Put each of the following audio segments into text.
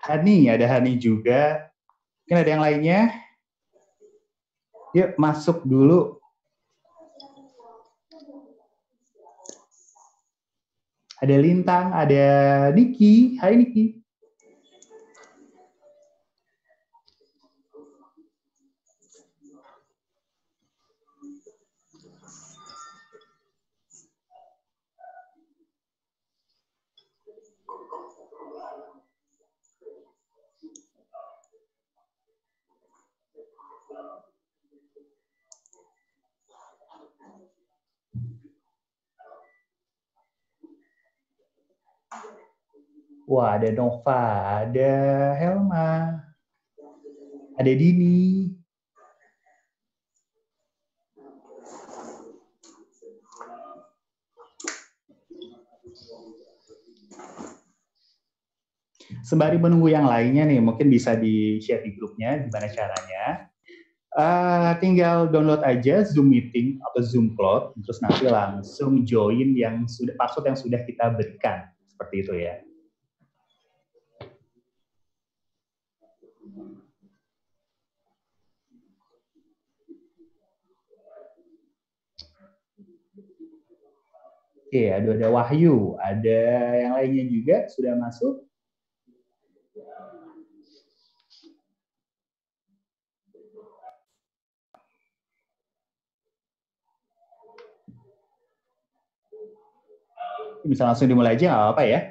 Hani, ada Hani juga. Mungkin ada yang lainnya? Yuk, masuk dulu. Ada Lintang, ada Niki. Hai Niki. Wah, ada Nova, ada Helma, ada Dini. Sembari menunggu yang lainnya nih, mungkin bisa di-share di grupnya, gimana caranya. Tinggal download aja Zoom Meeting atau Zoom Cloud, terus nanti langsung join yang sudah password yang sudah kita berikan. Seperti itu ya. Oke, ada Wahyu, ada yang lainnya juga sudah masuk. Bisa langsung dimulai aja, apa ya?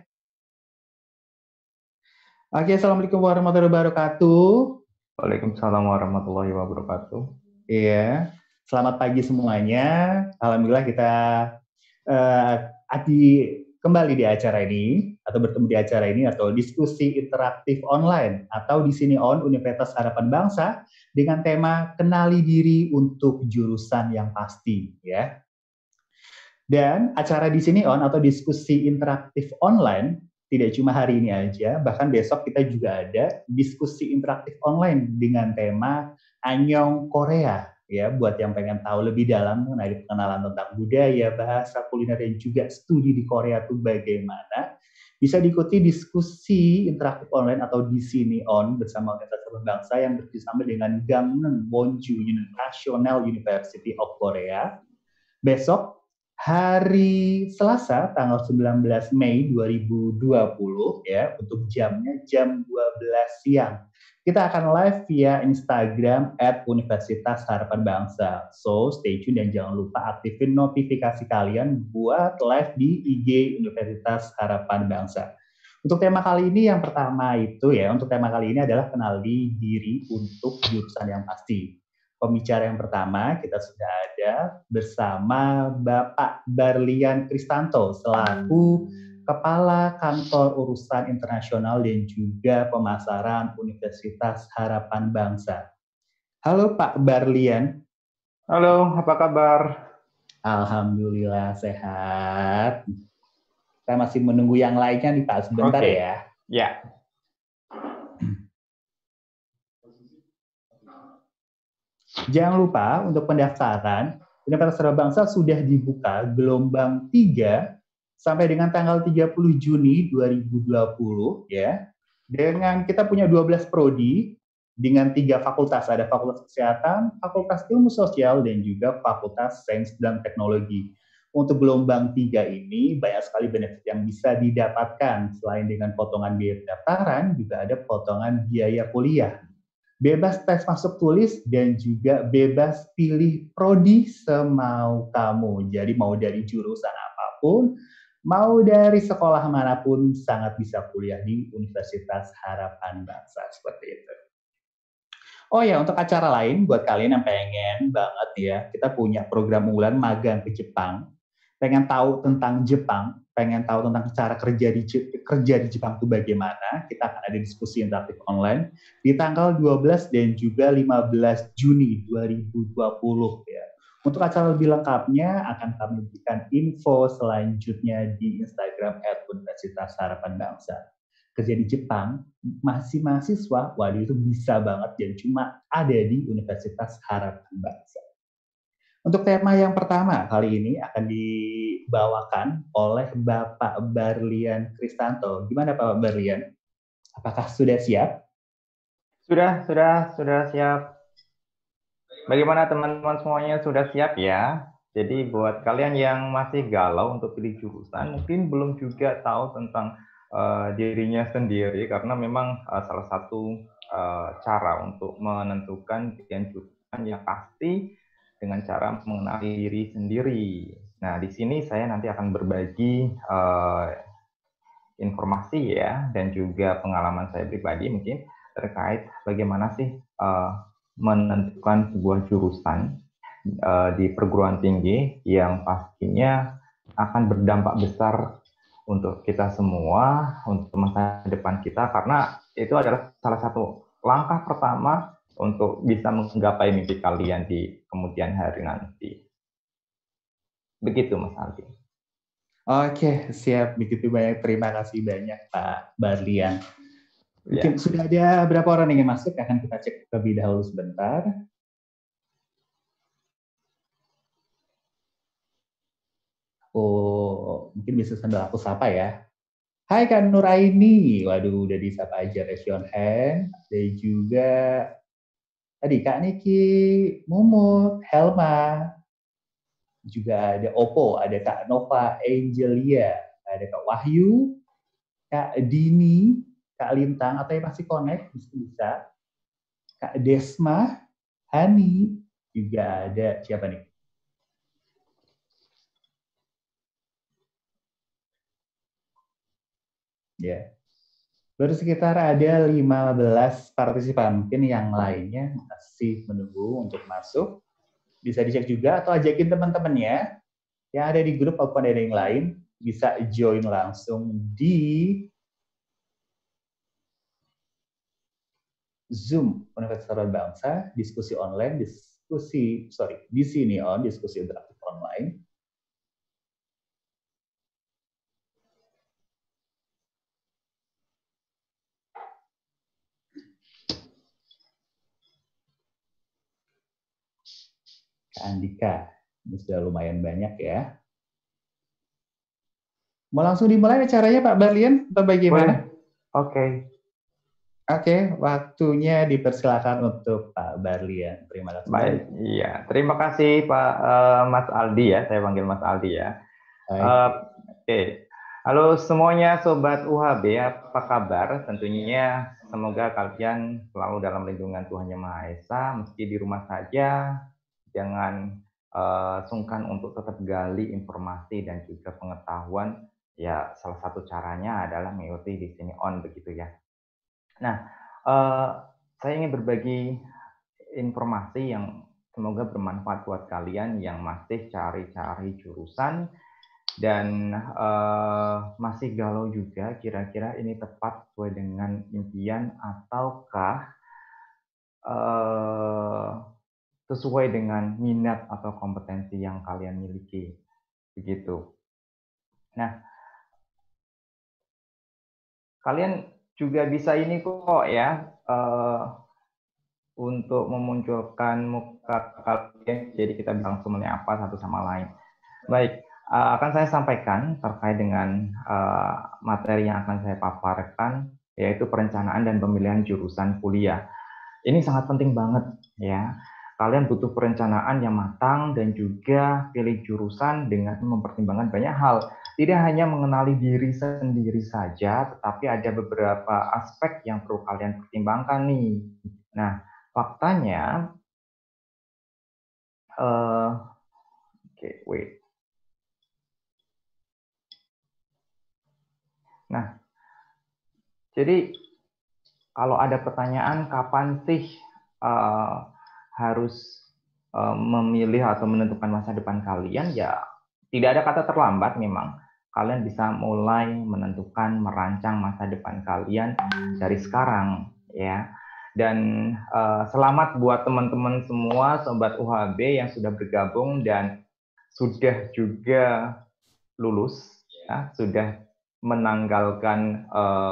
Oke, Assalamualaikum warahmatullahi wabarakatuh. Waalaikumsalam warahmatullahi wabarakatuh. Iya, selamat pagi semuanya. Alhamdulillah kita kembali di acara ini atau bertemu di acara ini atau diskusi interaktif online atau di sini on Universitas Harapan Bangsa dengan tema kenali diri untuk jurusan yang pasti ya. Dan acara di sini on atau diskusi interaktif online tidak cuma hari ini aja, bahkan besok kita juga ada diskusi interaktif online dengan tema Anyong Korea ya, buat yang pengen tahu lebih dalam mengenai pengenalan tentang budaya, bahasa, kuliner dan juga studi di Korea itu bagaimana. Bisa diikuti diskusi interaktif online atau di sini on bersama Universitas Bangsa yang bekerjasama dengan Gangneung Wonju National University of Korea. Besok hari Selasa tanggal 19 Mei 2020 ya, untuk jamnya jam 12 siang. Kita akan live via Instagram @Universitas Harapan Bangsa. So, stay tune dan jangan lupa aktifin notifikasi kalian buat live di IG Universitas Harapan Bangsa. Untuk tema kali ini yang pertama itu ya, untuk tema kali ini adalah kenali diri untuk jurusan yang pasti. Pembicara yang pertama kita sudah ada bersama Bapak Barlian Kristanto selaku Kepala Kantor Urusan Internasional dan juga Pemasaran Universitas Harapan Bangsa. Halo Pak Barlian. Halo, apa kabar? Alhamdulillah sehat. Kita masih menunggu yang lainnya nih Pak, sebentar ya. Ya. Jangan lupa untuk pendaftaran, Universitas Harapan Bangsa sudah dibuka gelombang 3 sampai dengan tanggal 30 Juni 2020 ya. Dengan kita punya 12 prodi dengan 3 fakultas, ada Fakultas Kesehatan, Fakultas Ilmu Sosial dan juga Fakultas Sains dan Teknologi. Untuk gelombang 3 ini banyak sekali benefit yang bisa didapatkan. Selain dengan potongan biaya pendaftaran, juga ada potongan biaya kuliah. Bebas tes masuk tulis dan juga bebas pilih prodi semau kamu. Jadi mau dari jurusan apapun, mau dari sekolah manapun sangat bisa kuliah di Universitas Harapan Bangsa seperti itu. Oh ya, untuk acara lain buat kalian yang pengen banget ya, kita punya program unggulan magang ke Jepang. Pengen tahu tentang Jepang, pengen tahu tentang cara kerja di Jepang itu bagaimana, kita akan ada diskusi interaktif online di tanggal 12 dan juga 15 Juni 2020 ya. Untuk acara lebih lengkapnya akan kami berikan info selanjutnya di Instagram @Universitas Harapan Bangsa. Kerja di Jepang, masih mahasiswa, waduh itu bisa banget dan cuma ada di Universitas Harapan Bangsa. Untuk tema yang pertama kali ini akan dibawakan oleh Bapak Barlian Kristanto. Gimana Pak Barlian? Apakah sudah siap? Sudah siap. Bagaimana teman-teman semuanya sudah siap ya? Jadi buat kalian yang masih galau untuk pilih jurusan, mungkin belum juga tahu tentang dirinya sendiri, karena memang salah satu cara untuk menentukan pilihan jurusan yang pasti dengan cara mengenali diri sendiri. Nah, di sini saya nanti akan berbagi informasi ya, dan juga pengalaman saya pribadi mungkin terkait bagaimana sih menentukan sebuah jurusan di perguruan tinggi yang pastinya akan berdampak besar untuk kita semua, untuk masa depan kita, karena itu adalah salah satu langkah pertama untuk bisa menggapai mimpi kalian di kemudian hari nanti. Begitu Mas Aldi. Oke, siap. Begitu banyak. Terima kasih banyak Pak Barlian. Mungkin Ya. sudah ada berapa orang yang ingin masuk? Akan kita cek terlebih dahulu sebentar. Oh, mungkin bisa sambil aku sapa ya. Hai Kak Nuraini. Waduh, udah disapa aja, raise your hand. Dan juga tadi Kak Niki, Mumut, Helma. Juga ada Oppo, ada Kak Nova Angelia, ada Kak Wahyu, Kak Dini, Kak Lintang, atau yang masih connect, bisa. Kak Desma, Hani, juga ada siapa nih? Ya, baru sekitar ada 15 partisipan. Mungkin yang lainnya masih menunggu untuk masuk. Bisa dicek juga atau ajakin teman-temannya yang ada di grup maupun ada yang lain, bisa join langsung di Zoom Universitas Harapan Bangsa, diskusi online, di sini diskusi interaktif online. Kak Andika, ini sudah lumayan banyak ya. Mau langsung dimulai acaranya Pak Barlian atau bagaimana? Oke. Oke, waktunya dipersilakan untuk Pak Barlian. Terima kasih Baik, banyak. iya. Terima kasih Pak Mas Aldi ya, saya panggil Mas Aldi ya. Oke. Halo semuanya Sobat UHB, apa kabar? Tentunya semoga kalian selalu dalam lindungan Tuhan Yang Maha Esa, meski di rumah saja, jangan sungkan untuk tetap gali informasi dan juga pengetahuan. Ya, salah satu caranya adalah mengikuti di sini on begitu ya. Nah, saya ingin berbagi informasi yang semoga bermanfaat buat kalian yang masih cari-cari jurusan dan masih galau juga kira-kira ini tepat sesuai dengan impian ataukah sesuai dengan minat atau kompetensi yang kalian miliki begitu. Nah, kalian juga bisa ini kok ya untuk memunculkan muka kalian, jadi kita langsung menyapa satu sama lain. Baik, akan saya sampaikan terkait dengan materi yang akan saya paparkan, yaitu perencanaan dan pemilihan jurusan kuliah. Ini sangat penting banget ya. Kalian butuh perencanaan yang matang dan juga pilih jurusan dengan mempertimbangkan banyak hal. Tidak hanya mengenali diri sendiri saja, tetapi ada beberapa aspek yang perlu kalian pertimbangkan nih. Nah, faktanya, wait. Nah, jadi kalau ada pertanyaan kapan sih harus memilih atau menentukan masa depan kalian, ya tidak ada kata terlambat memang. Kalian bisa mulai menentukan, merancang masa depan kalian dari sekarang ya. Dan selamat buat teman-teman semua Sobat UHB yang sudah bergabung dan sudah juga lulus ya, sudah menanggalkan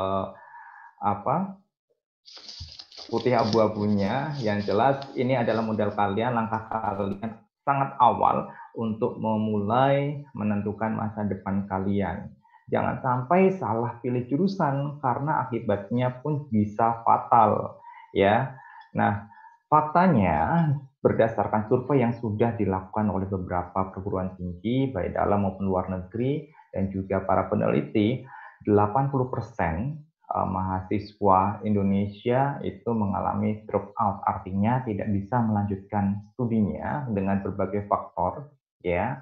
putih abu-abunya. Yang jelas ini adalah modal kalian, langkah kalian sangat awal untuk memulai menentukan masa depan kalian. Jangan sampai salah pilih jurusan karena akibatnya pun bisa fatal, ya. Nah, faktanya berdasarkan survei yang sudah dilakukan oleh beberapa perguruan tinggi baik dalam maupun luar negeri dan juga para peneliti, 80% mahasiswa Indonesia itu mengalami drop out, artinya tidak bisa melanjutkan studinya dengan berbagai faktor, ya.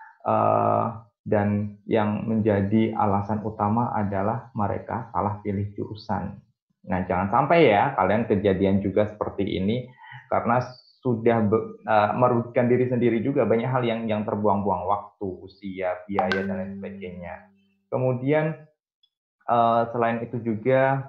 Dan yang menjadi alasan utama adalah mereka salah pilih jurusan. Nah, jangan sampai ya kalian kejadian juga seperti ini, karena sudah merugikan diri sendiri juga, banyak hal yang terbuang-buang, waktu, usia, biaya, dan lain sebagainya. Kemudian selain itu juga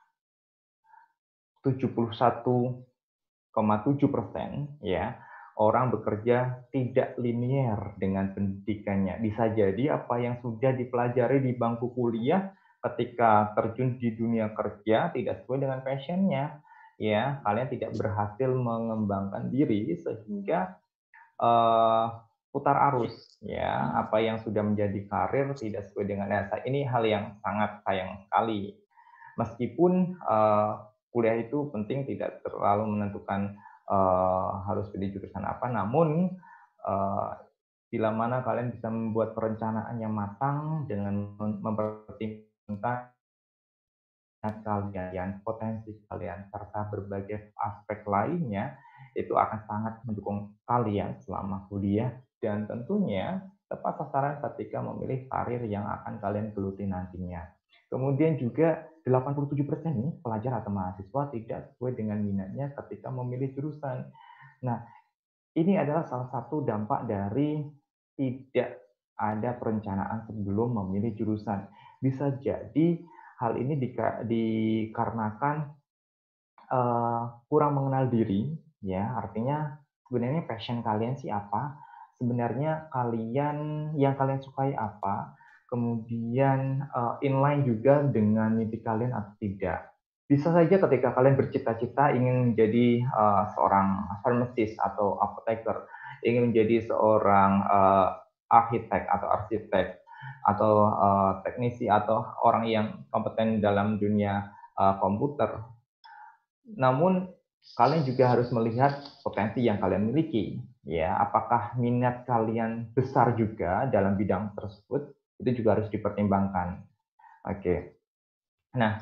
71,7% ya orang bekerja tidak linier dengan pendidikannya. Bisa jadi apa yang sudah dipelajari di bangku kuliah ketika terjun di dunia kerja tidak sesuai dengan passionnya, ya kalian tidak berhasil mengembangkan diri sehingga putar arus, ya apa yang sudah menjadi karir tidak sesuai dengan ini hal yang sangat sayang sekali. Meskipun kuliah itu penting, tidak terlalu menentukan harus pilih jurusan apa, namun bila mana kalian bisa membuat perencanaan yang matang dengan mempertimbangkan kalian, potensi kalian, serta berbagai aspek lainnya, itu akan sangat mendukung kalian selama kuliah dan tentunya tepat sasaran ketika memilih karir yang akan kalian geluti nantinya. Kemudian juga 87% nih pelajar atau mahasiswa tidak sesuai dengan minatnya ketika memilih jurusan. Nah, ini adalah salah satu dampak dari tidak ada perencanaan sebelum memilih jurusan. Bisa jadi hal ini dikarenakan kurang mengenal diri, ya artinya sebenarnya passion kalian sih apa, sebenarnya yang kalian sukai apa, kemudian inline juga dengan mimpi kalian atau tidak. Bisa saja ketika kalian bercita-cita ingin menjadi seorang farmasist atau apoteker, ingin menjadi seorang arsitek atau teknisi atau orang yang kompeten dalam dunia komputer. Namun kalian juga harus melihat potensi yang kalian miliki, ya apakah minat kalian besar juga dalam bidang tersebut, itu juga harus dipertimbangkan. Oke. Nah,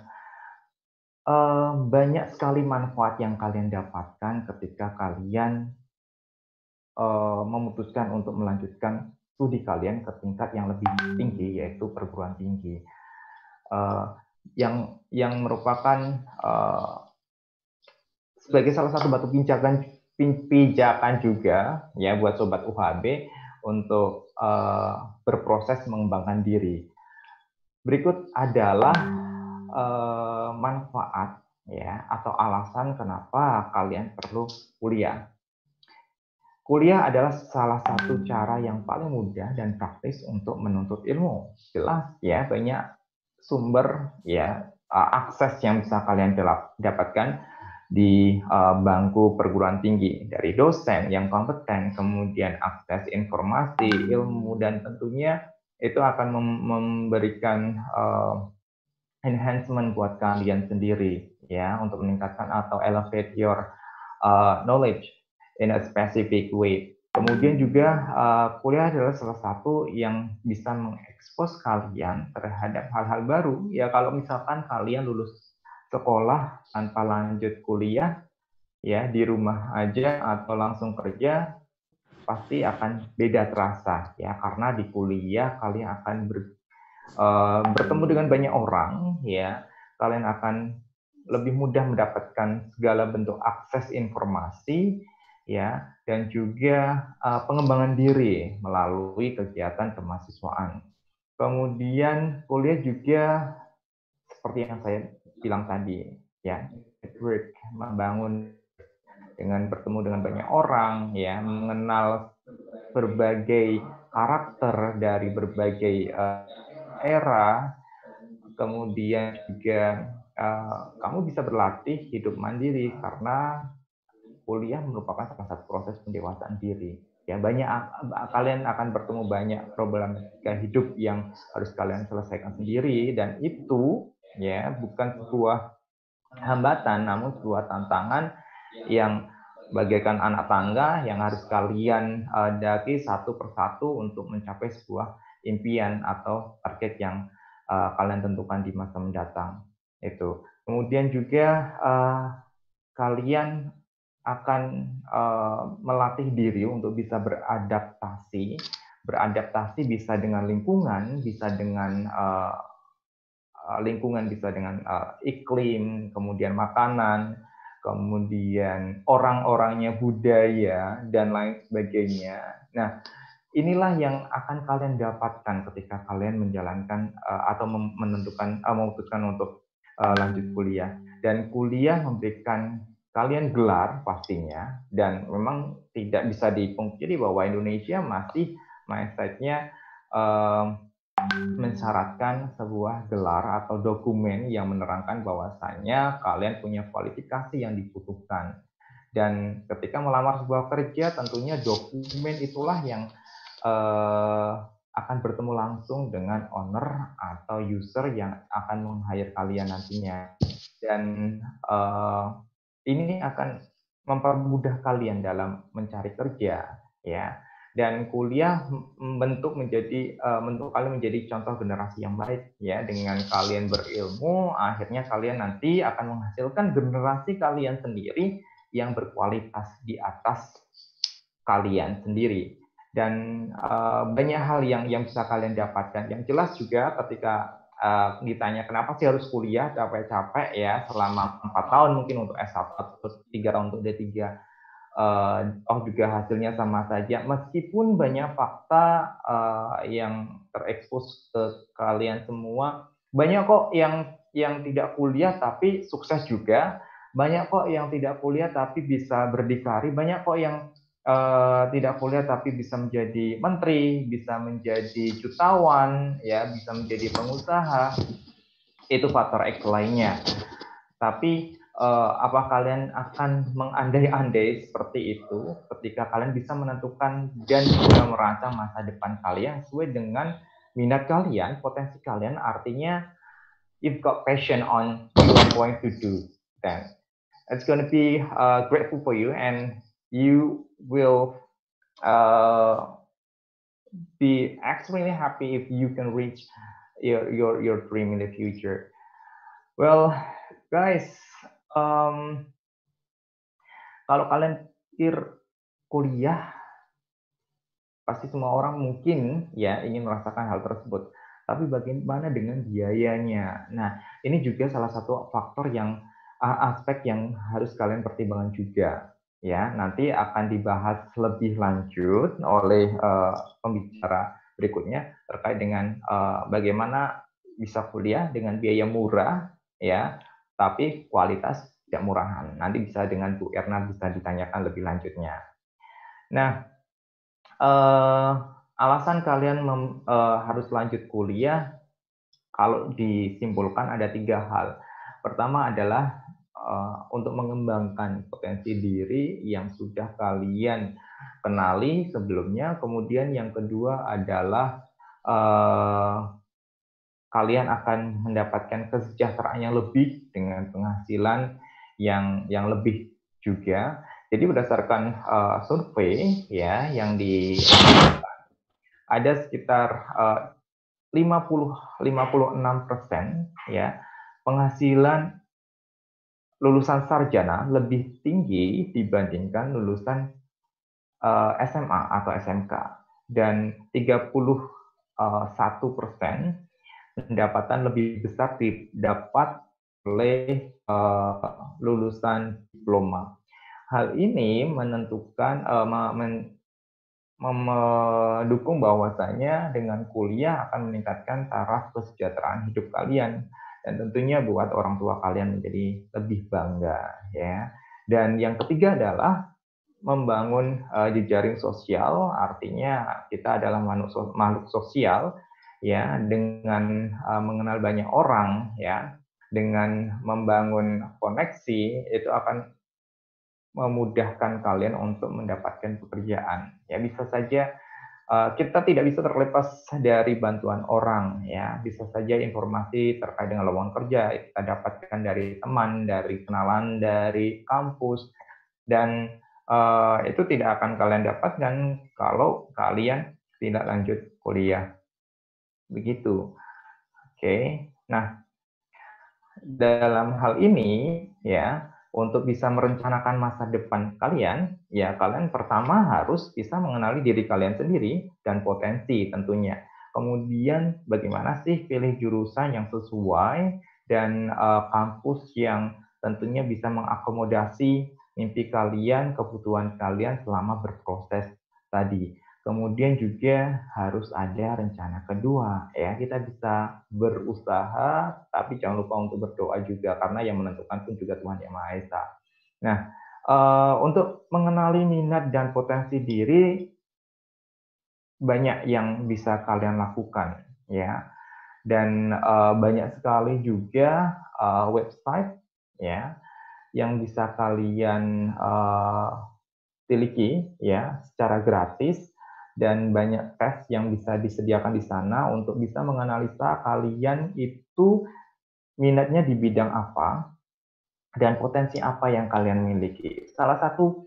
banyak sekali manfaat yang kalian dapatkan ketika kalian memutuskan untuk melanjutkan studi kalian ke tingkat yang lebih tinggi, yaitu perguruan tinggi, yang merupakan sebagai salah satu batu pijakan juga ya buat sobat UHB untuk berproses mengembangkan diri. Berikut adalah manfaat ya atau alasan kenapa kalian perlu kuliah. Kuliah adalah salah satu cara yang paling mudah dan praktis untuk menuntut ilmu. Jelas ya, banyak sumber ya akses yang bisa kalian dapatkan di bangku perguruan tinggi, dari dosen yang kompeten, kemudian akses informasi, ilmu, dan tentunya itu akan memberikan enhancement buat kalian sendiri ya untuk meningkatkan atau elevate your knowledge in a specific way. Kemudian juga kuliah adalah salah satu yang bisa mengekspos kalian terhadap hal-hal baru. Ya kalau misalkan kalian lulus sekolah tanpa lanjut kuliah, ya di rumah aja atau langsung kerja, pasti akan beda terasa ya karena di kuliah kalian akan bertemu dengan banyak orang, ya kalian akan lebih mudah mendapatkan segala bentuk akses informasi, ya dan juga pengembangan diri melalui kegiatan kemahasiswaan. Kemudian kuliah juga seperti yang saya bilang tadi, ya network, membangun dengan bertemu dengan banyak orang, ya mengenal berbagai karakter dari berbagai era. Kemudian juga kamu bisa berlatih hidup mandiri karena kuliah merupakan salah satu proses pendewasaan diri ya kalian akan bertemu banyak problematika hidup yang harus kalian selesaikan sendiri, dan itu ya bukan sebuah hambatan namun sebuah tantangan yang bagaikan anak tangga yang harus kalian daki satu persatu untuk mencapai sebuah impian atau target yang kalian tentukan di masa mendatang. Itu. Kemudian juga kalian akan melatih diri untuk bisa beradaptasi. Beradaptasi bisa dengan lingkungan, bisa dengan iklim, kemudian makanan, kemudian orang-orangnya, budaya, dan lain sebagainya. Nah, inilah yang akan kalian dapatkan ketika kalian menjalankan atau memutuskan untuk lanjut kuliah. Dan kuliah memberikan kalian gelar pastinya, dan memang tidak bisa dipungkiri bahwa Indonesia masih mindset-nya mensyaratkan sebuah gelar atau dokumen yang menerangkan bahwasannya kalian punya kualifikasi yang dibutuhkan. Dan ketika melamar sebuah kerja, tentunya dokumen itulah yang akan bertemu langsung dengan owner atau user yang akan meng-hire kalian nantinya. Dan ini akan mempermudah kalian dalam mencari kerja, ya. Dan kuliah membentuk kalian menjadi contoh generasi yang baik, ya. Dengan kalian berilmu, akhirnya kalian nanti akan menghasilkan generasi kalian sendiri yang berkualitas di atas kalian sendiri. Dan banyak hal yang bisa kalian dapatkan. Yang jelas juga ketika ditanya kenapa sih harus kuliah capek-capek ya selama 4 tahun mungkin untuk S1 atau 3 tahun untuk D3, juga hasilnya sama saja, meskipun banyak fakta yang terekspos ke kalian semua. Banyak kok yang tidak kuliah tapi sukses juga, banyak kok yang tidak kuliah tapi bisa berdikari, banyak kok yang tidak kuliah tapi bisa menjadi menteri, bisa menjadi jutawan, ya, bisa menjadi pengusaha. Itu faktor X lainnya. Tapi apa kalian akan mengandai-andai seperti itu ketika kalian bisa menentukan dan juga merancang masa depan kalian sesuai dengan minat kalian, potensi kalian? Artinya, you've got passion on what you are going to do, then it's going to be grateful for you, and you will be extremely happy if you can reach your dream in the future. Well, guys, kalau kalian pikir kuliah, pasti semua orang mungkin ya ingin merasakan hal tersebut. Tapi bagaimana dengan biayanya? Nah, ini juga salah satu faktor yang aspek yang harus kalian pertimbangkan juga. Ya, nanti akan dibahas lebih lanjut oleh pembicara berikutnya terkait dengan bagaimana bisa kuliah dengan biaya murah, ya, tapi kualitas tidak murahan. Nanti bisa dengan Bu Erna bisa ditanyakan lebih lanjutnya. Nah, alasan kalian harus lanjut kuliah, kalau disimpulkan ada 3 hal. Pertama adalah untuk mengembangkan potensi diri yang sudah kalian kenali sebelumnya. Kemudian yang kedua adalah kalian akan mendapatkan kesejahteraan yang lebih dengan penghasilan yang lebih juga. Jadi berdasarkan survei ya yang ada sekitar 56% ya penghasilan lulusan sarjana lebih tinggi dibandingkan lulusan SMA atau SMK, dan 31% pendapatan lebih besar didapat oleh lulusan diploma. Hal ini menentukan mendukung bahwasanya dengan kuliah akan meningkatkan taraf kesejahteraan hidup kalian, dan tentunya buat orang tua kalian menjadi lebih bangga, ya. Dan yang ketiga adalah membangun jejaring sosial, artinya kita adalah makhluk sosial, ya, dengan mengenal banyak orang, ya, dengan membangun koneksi itu akan memudahkan kalian untuk mendapatkan pekerjaan. Ya, bisa saja kita tidak bisa terlepas dari bantuan orang, ya. Bisa saja informasi terkait dengan lowongan kerja kita dapatkan dari teman, dari kenalan, dari kampus, dan itu tidak akan kalian dapatkan kalau kalian tidak lanjut kuliah. Begitu. Oke. Nah, dalam hal ini, ya, untuk bisa merencanakan masa depan kalian, ya kalian pertama harus bisa mengenali diri kalian sendiri dan potensi tentunya. Kemudian bagaimana sih pilih jurusan yang sesuai dan kampus yang tentunya bisa mengakomodasi mimpi kalian, kebutuhan kalian selama berproses tadi. Kemudian juga harus ada rencana kedua, ya. Kita bisa berusaha, tapi jangan lupa untuk berdoa juga, karena yang menentukan pun juga Tuhan Yang Maha Esa. Nah, untuk mengenali minat dan potensi diri, banyak yang bisa kalian lakukan, ya. Dan banyak sekali juga website, ya, yang bisa kalian miliki, ya, secara gratis, dan banyak tes yang bisa disediakan di sana untuk bisa menganalisa kalian itu minatnya di bidang apa dan potensi apa yang kalian miliki. Salah satu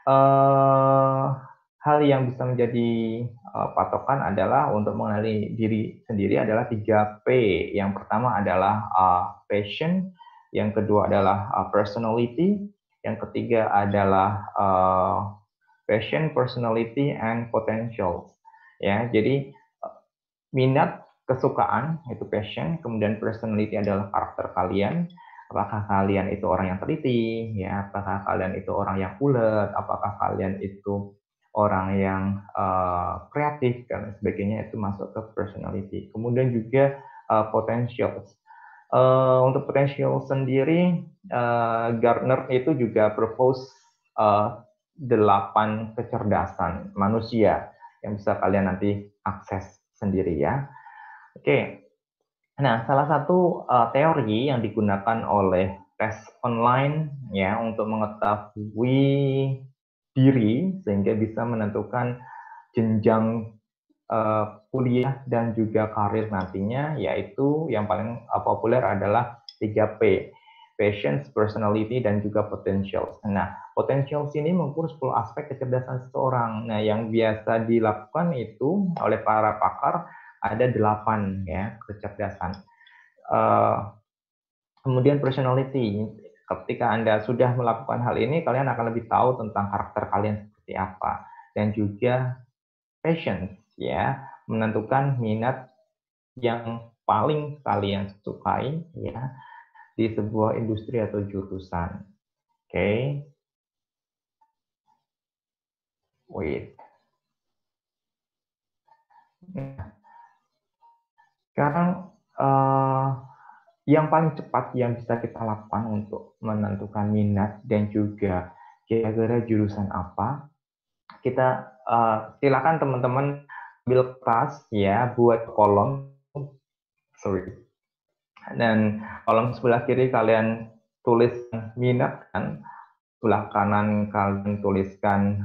hal yang bisa menjadi patokan adalah untuk mengenali diri sendiri adalah 3P. Yang pertama adalah passion, yang kedua adalah personality, yang ketiga adalah passion, personality, and potential. Ya, jadi minat, kesukaan itu passion, kemudian personality adalah karakter kalian. Apakah kalian itu orang yang teliti, ya? Apakah kalian itu orang yang ulet? Apakah kalian itu orang yang kreatif dan sebagainya, itu masuk ke personality. Kemudian juga potential. Untuk potential sendiri, Gartner itu juga propose 8 kecerdasan manusia yang bisa kalian nanti akses sendiri, ya. Oke. Nah, salah satu teori yang digunakan oleh tes online, ya, untuk mengetahui diri sehingga bisa menentukan jenjang kuliah dan juga karir nantinya, yaitu yang paling populer adalah 3P. Passion, personality, dan juga potential. Nah, potential sini mengukur 10 aspek kecerdasan seseorang. Nah, yang biasa dilakukan itu oleh para pakar ada 8, ya, kecerdasan. Kemudian personality. Ketika Anda sudah melakukan hal ini, kalian akan lebih tahu tentang karakter kalian seperti apa. Dan juga passion, ya, menentukan minat yang paling kalian sukai, ya, di sebuah industri atau jurusan. Oke. Wait. Nah, sekarang yang paling cepat yang bisa kita lakukan untuk menentukan minat dan juga kira-kira jurusan apa, kita silakan teman-teman ambil kertas, ya, buat kolom, dan kolom sebelah kiri kalian tulis minat, kan, sebelah kanan kalian tuliskan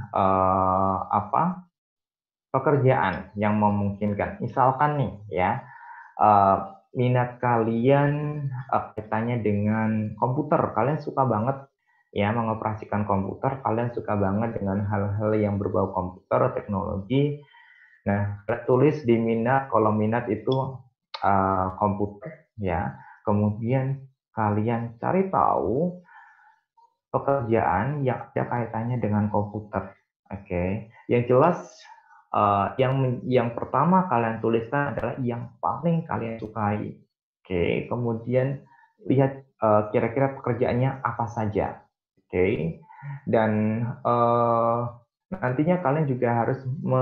pekerjaan yang memungkinkan. Misalkan nih, ya, minat kalian kaitannya dengan komputer, kalian suka banget, ya, mengoperasikan komputer, kalian suka banget dengan hal-hal yang berbau komputer, teknologi. Nah, kalian tulis di minat, kolom minat itu komputer, ya. Kemudian kalian cari tahu pekerjaan yang ada kaitannya dengan komputer. Oke. Yang jelas yang pertama kalian tuliskan adalah yang paling kalian sukai. Oke. Kemudian lihat kira-kira pekerjaannya apa saja. Oke. Dan nantinya kalian juga harus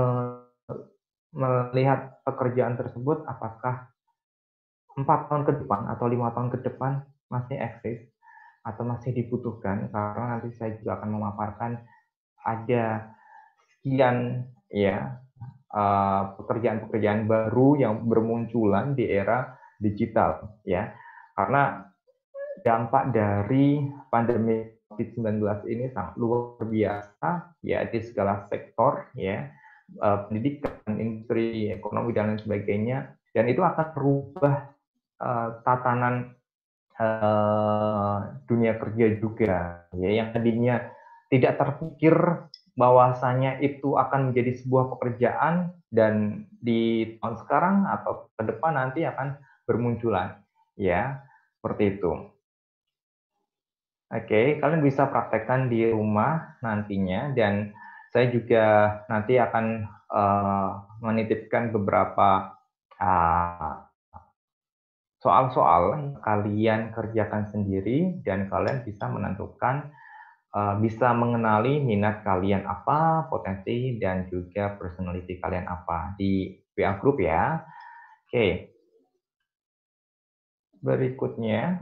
melihat pekerjaan tersebut apakah 4 tahun ke depan atau 5 tahun ke depan masih eksis atau masih dibutuhkan, karena nanti saya juga akan memaparkan ada sekian, ya, pekerjaan-pekerjaan baru yang bermunculan di era digital, ya. Karena dampak dari pandemi COVID-19 ini sangat luar biasa ya di segala sektor ya, pendidikan, industri, ekonomi dan lain sebagainya, dan itu akan merubah tatanan dunia kerja juga ya, yang tadinya tidak terpikir bahwasanya itu akan menjadi sebuah pekerjaan dan di tahun sekarang atau ke depan nanti akan bermunculan ya, seperti itu. Oke, kalian bisa praktekkan di rumah nantinya, dan saya juga nanti akan menitipkan beberapa soal-soal yang kalian kerjakan sendiri, dan kalian bisa menentukan, bisa mengenali minat kalian apa, potensi, dan juga personality kalian apa di WA Group ya. Oke, berikutnya.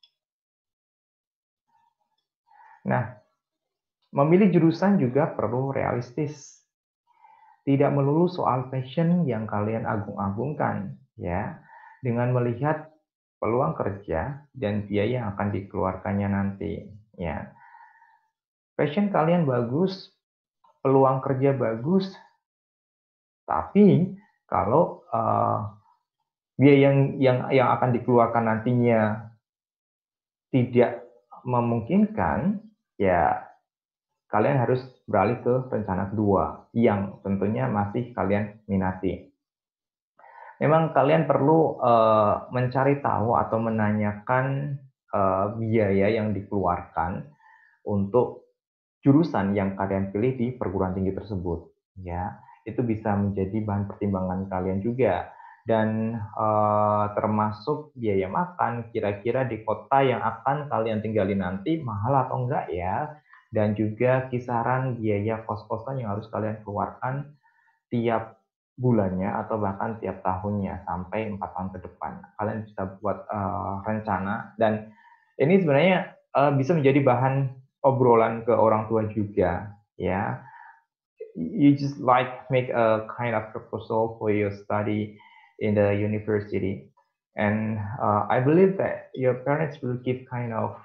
Nah, memilih jurusan juga perlu realistis. Tidak melulu soal passion yang kalian agung-agungkan, ya. Dengan melihat peluang kerja dan biaya yang akan dikeluarkannya nanti, ya. Passion kalian bagus, peluang kerja bagus, tapi kalau biaya yang akan dikeluarkan nantinya tidak memungkinkan, ya kalian harus beralih ke rencana kedua yang tentunya masih kalian minati. Memang kalian perlu mencari tahu atau menanyakan biaya yang dikeluarkan untuk jurusan yang kalian pilih di perguruan tinggi tersebut, ya. Itu bisa menjadi bahan pertimbangan kalian juga, dan termasuk biaya makan, kira-kira di kota yang akan kalian tinggali nanti mahal atau enggak ya, dan juga kisaran biaya kos-kosan yang harus kalian keluarkan tiap bulannya atau bahkan tiap tahunnya sampai 4 tahun ke depan. Kalian bisa buat rencana, dan ini sebenarnya bisa menjadi bahan obrolan ke orang tua juga ya. You just like make a kind of proposal for your study in the university, and I believe that your parents will give kind of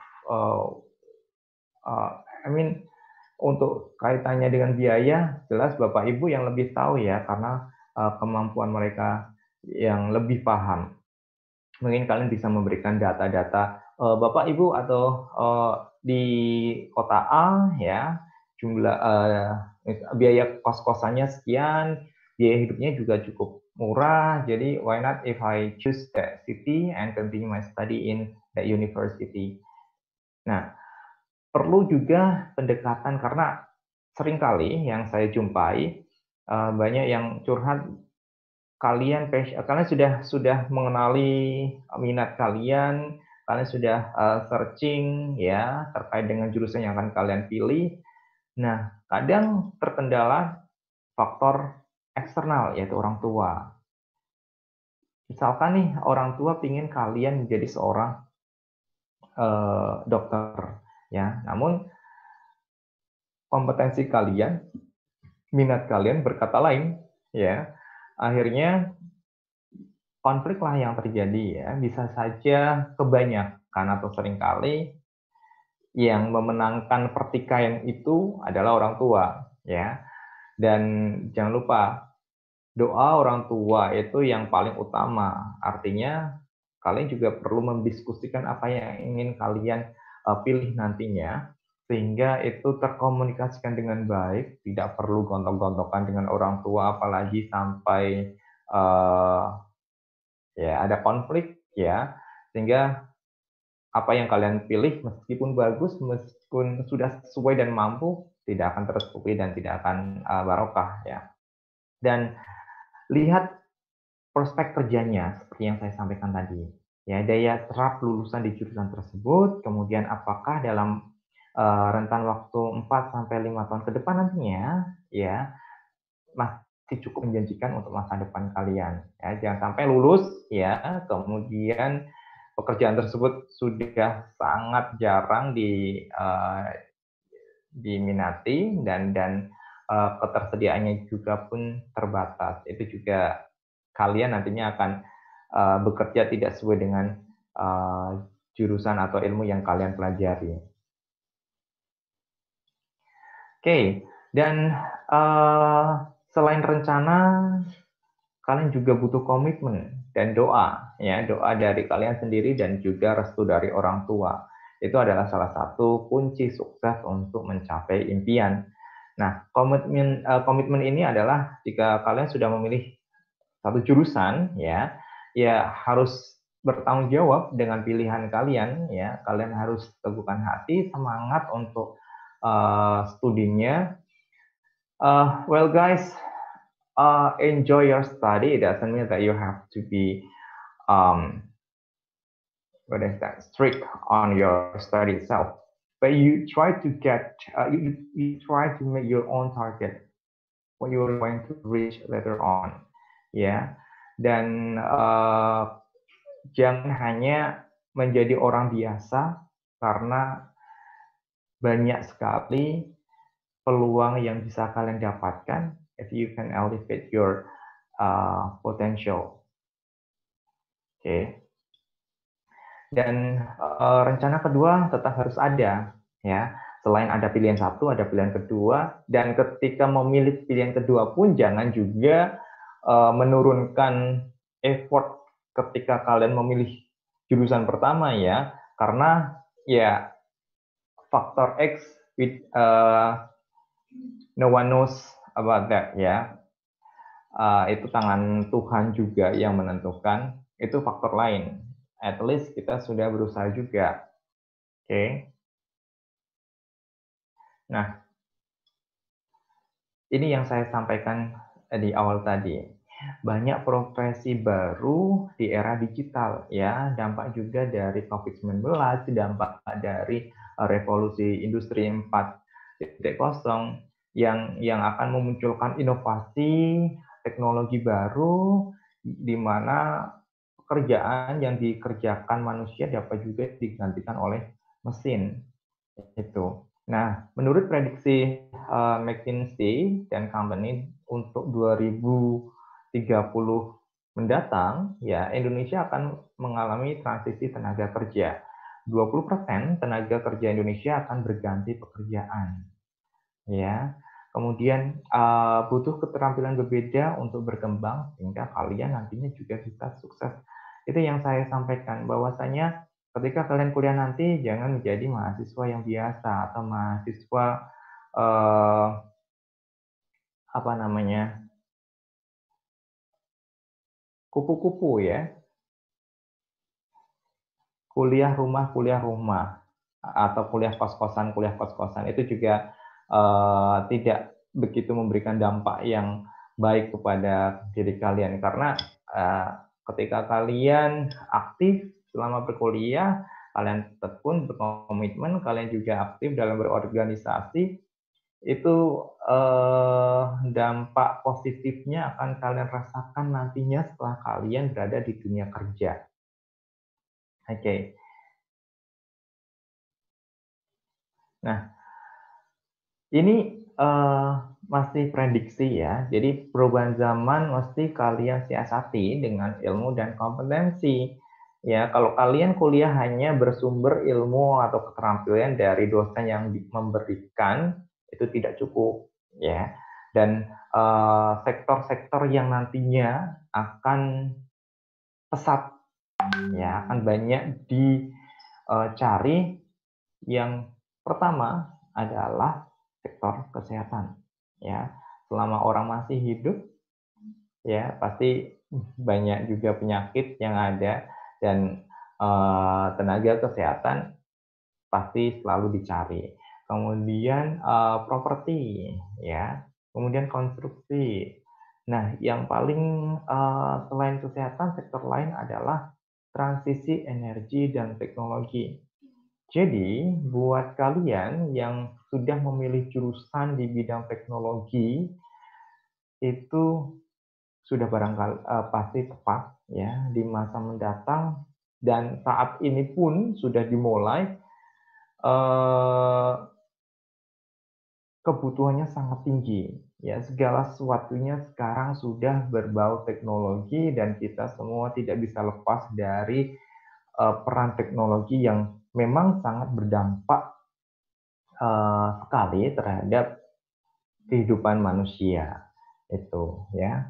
I mean, untuk kaitannya dengan biaya, jelas Bapak Ibu yang lebih tahu ya, karena kemampuan mereka yang lebih paham. Mungkin kalian bisa memberikan data-data Bapak Ibu atau di kota A ya, jumlah biaya kos-kosannya sekian, biaya hidupnya juga cukup murah. Jadi why not if I choose that city and continue my study in that university. Nah, perlu juga pendekatan, karena seringkali yang saya jumpai banyak yang curhat, kalian sudah mengenali minat kalian, kalian sudah searching ya terkait dengan jurusan yang akan kalian pilih. Nah, kadang terkendala faktor eksternal, yaitu orang tua. Misalkan nih, orang tua ingin kalian menjadi seorang dokter ya, namun kompetensi kalian, minat kalian berkata lain ya. Akhirnya konflik lah yang terjadi ya. Bisa saja kebanyakan atau seringkali yang memenangkan pertikaian itu adalah orang tua ya. Dan jangan lupa, doa orang tua itu yang paling utama. Artinya kalian juga perlu mendiskusikan apa yang ingin kalian pilih nantinya, sehingga itu terkomunikasikan dengan baik, tidak perlu gontok-gontokan dengan orang tua, apalagi sampai ya ada konflik ya, sehingga apa yang kalian pilih meskipun bagus, meskipun sudah sesuai dan mampu, tidak akan tercukupi dan tidak akan barokah ya. Dan lihat prospek kerjanya seperti yang saya sampaikan tadi. Ya, daya serap lulusan di jurusan tersebut, kemudian apakah dalam rentan waktu 4 sampai 5 tahun ke depan nantinya ya masih cukup menjanjikan untuk masa depan kalian. Ya, jangan sampai lulus ya, kemudian pekerjaan tersebut sudah sangat jarang diminati, dan ketersediaannya juga pun terbatas. Itu juga kalian nantinya akan bekerja tidak sesuai dengan jurusan atau ilmu yang kalian pelajari. Dan selain rencana, kalian juga butuh komitmen dan doa, ya, doa dari kalian sendiri dan juga restu dari orang tua. Itu adalah salah satu kunci sukses untuk mencapai impian. Nah, komitmen ini adalah jika kalian sudah memilih satu jurusan, ya harus bertanggung jawab dengan pilihan kalian, ya. Kalian harus teguhkan hati, semangat untuk studinya. Well, guys, enjoy your study. It doesn't mean that you have to be strict on your study itself, but you try to get you try to make your own target, what you are going to reach later on, ya. Dan jangan hanya menjadi orang biasa, karena banyak sekali peluang yang bisa kalian dapatkan if you can elevate your potential. Dan rencana kedua tetap harus ada, ya. Selain ada pilihan satu, ada pilihan kedua, dan ketika memilih pilihan kedua pun jangan juga menurunkan effort ketika kalian memilih jurusan pertama, ya, karena ya faktor X with no one knows about that, ya. Itu tangan Tuhan juga yang menentukan, itu faktor lain. At least kita sudah berusaha juga. Nah, ini yang saya sampaikan di awal tadi. Banyak profesi baru di era digital, ya. Dampak juga dari COVID-19, dampak dari revolusi industri 4.0 yang akan memunculkan inovasi teknologi baru, di mana pekerjaan yang dikerjakan manusia dapat juga digantikan oleh mesin. Itu. Nah, menurut prediksi McKinsey dan Company untuk 2030 mendatang, ya, Indonesia akan mengalami transisi tenaga kerja. 20% tenaga kerja Indonesia akan berganti pekerjaan, ya. Kemudian butuh keterampilan berbeda untuk berkembang sehingga kalian nantinya juga bisa sukses. Itu yang saya sampaikan, bahwasanya ketika kalian kuliah nanti jangan menjadi mahasiswa yang biasa atau mahasiswa kupu-kupu, ya. Kuliah rumah atau kuliah kos-kosan itu juga tidak begitu memberikan dampak yang baik kepada diri kalian, karena ketika kalian aktif selama berkuliah, kalian tekun, berkomitmen, kalian juga aktif dalam berorganisasi, itu dampak positifnya akan kalian rasakan nantinya setelah kalian berada di dunia kerja. Nah, ini masih prediksi, ya. Jadi perubahan zaman mesti kalian siasati dengan ilmu dan kompetensi. Ya, kalau kalian kuliah hanya bersumber ilmu atau keterampilan dari dosen yang memberikan, itu tidak cukup, ya. Dan sektor-sektor yang nantinya akan pesat, ya, akan banyak dicari. Yang pertama adalah sektor kesehatan, ya. Selama orang masih hidup, ya, pasti banyak juga penyakit yang ada, dan tenaga kesehatan pasti selalu dicari. Kemudian properti, ya, kemudian konstruksi. Nah, yang paling selain kesehatan, sektor lain adalah transisi energi dan teknologi. Jadi, buat kalian yang sudah memilih jurusan di bidang teknologi, itu sudah barangkali pasti tepat, ya, di masa mendatang, dan saat ini pun sudah dimulai. Kebutuhannya sangat tinggi, ya. Segala sesuatunya sekarang sudah berbau teknologi, dan kita semua tidak bisa lepas dari peran teknologi yang memang sangat berdampak sekali terhadap kehidupan manusia itu ya.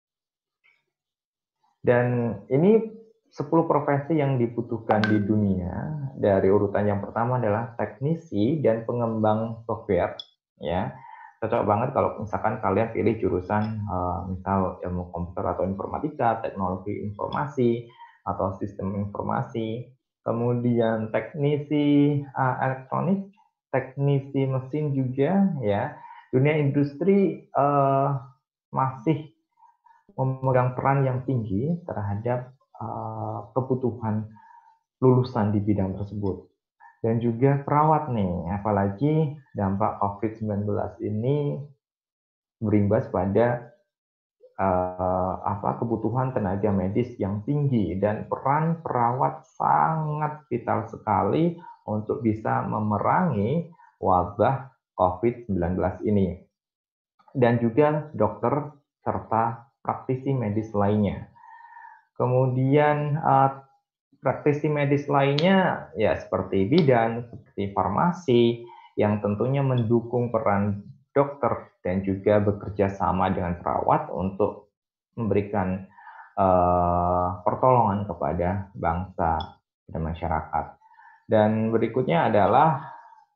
Dan ini 10 profesi yang dibutuhkan di dunia. Dari urutan yang pertama adalah teknisi dan pengembang software ya. Cocok banget kalau misalkan kalian pilih jurusan misal ilmu komputer atau informatika, teknologi informasi atau sistem informasi. Kemudian teknisi elektronik, teknisi mesin juga ya. Dunia industri masih memegang peran yang tinggi terhadap kebutuhan lulusan di bidang tersebut. Dan juga perawat nih, apalagi dampak COVID-19 ini berimbas pada kebutuhan tenaga medis yang tinggi, dan peran perawat sangat vital sekali untuk bisa memerangi wabah COVID-19 ini. Dan juga dokter serta praktisi medis lainnya. Kemudian praktisi medis lainnya ya seperti bidan, seperti farmasi, yang tentunya mendukung peran dokter dan juga bekerja sama dengan perawat untuk memberikan pertolongan kepada bangsa dan masyarakat. Dan berikutnya adalah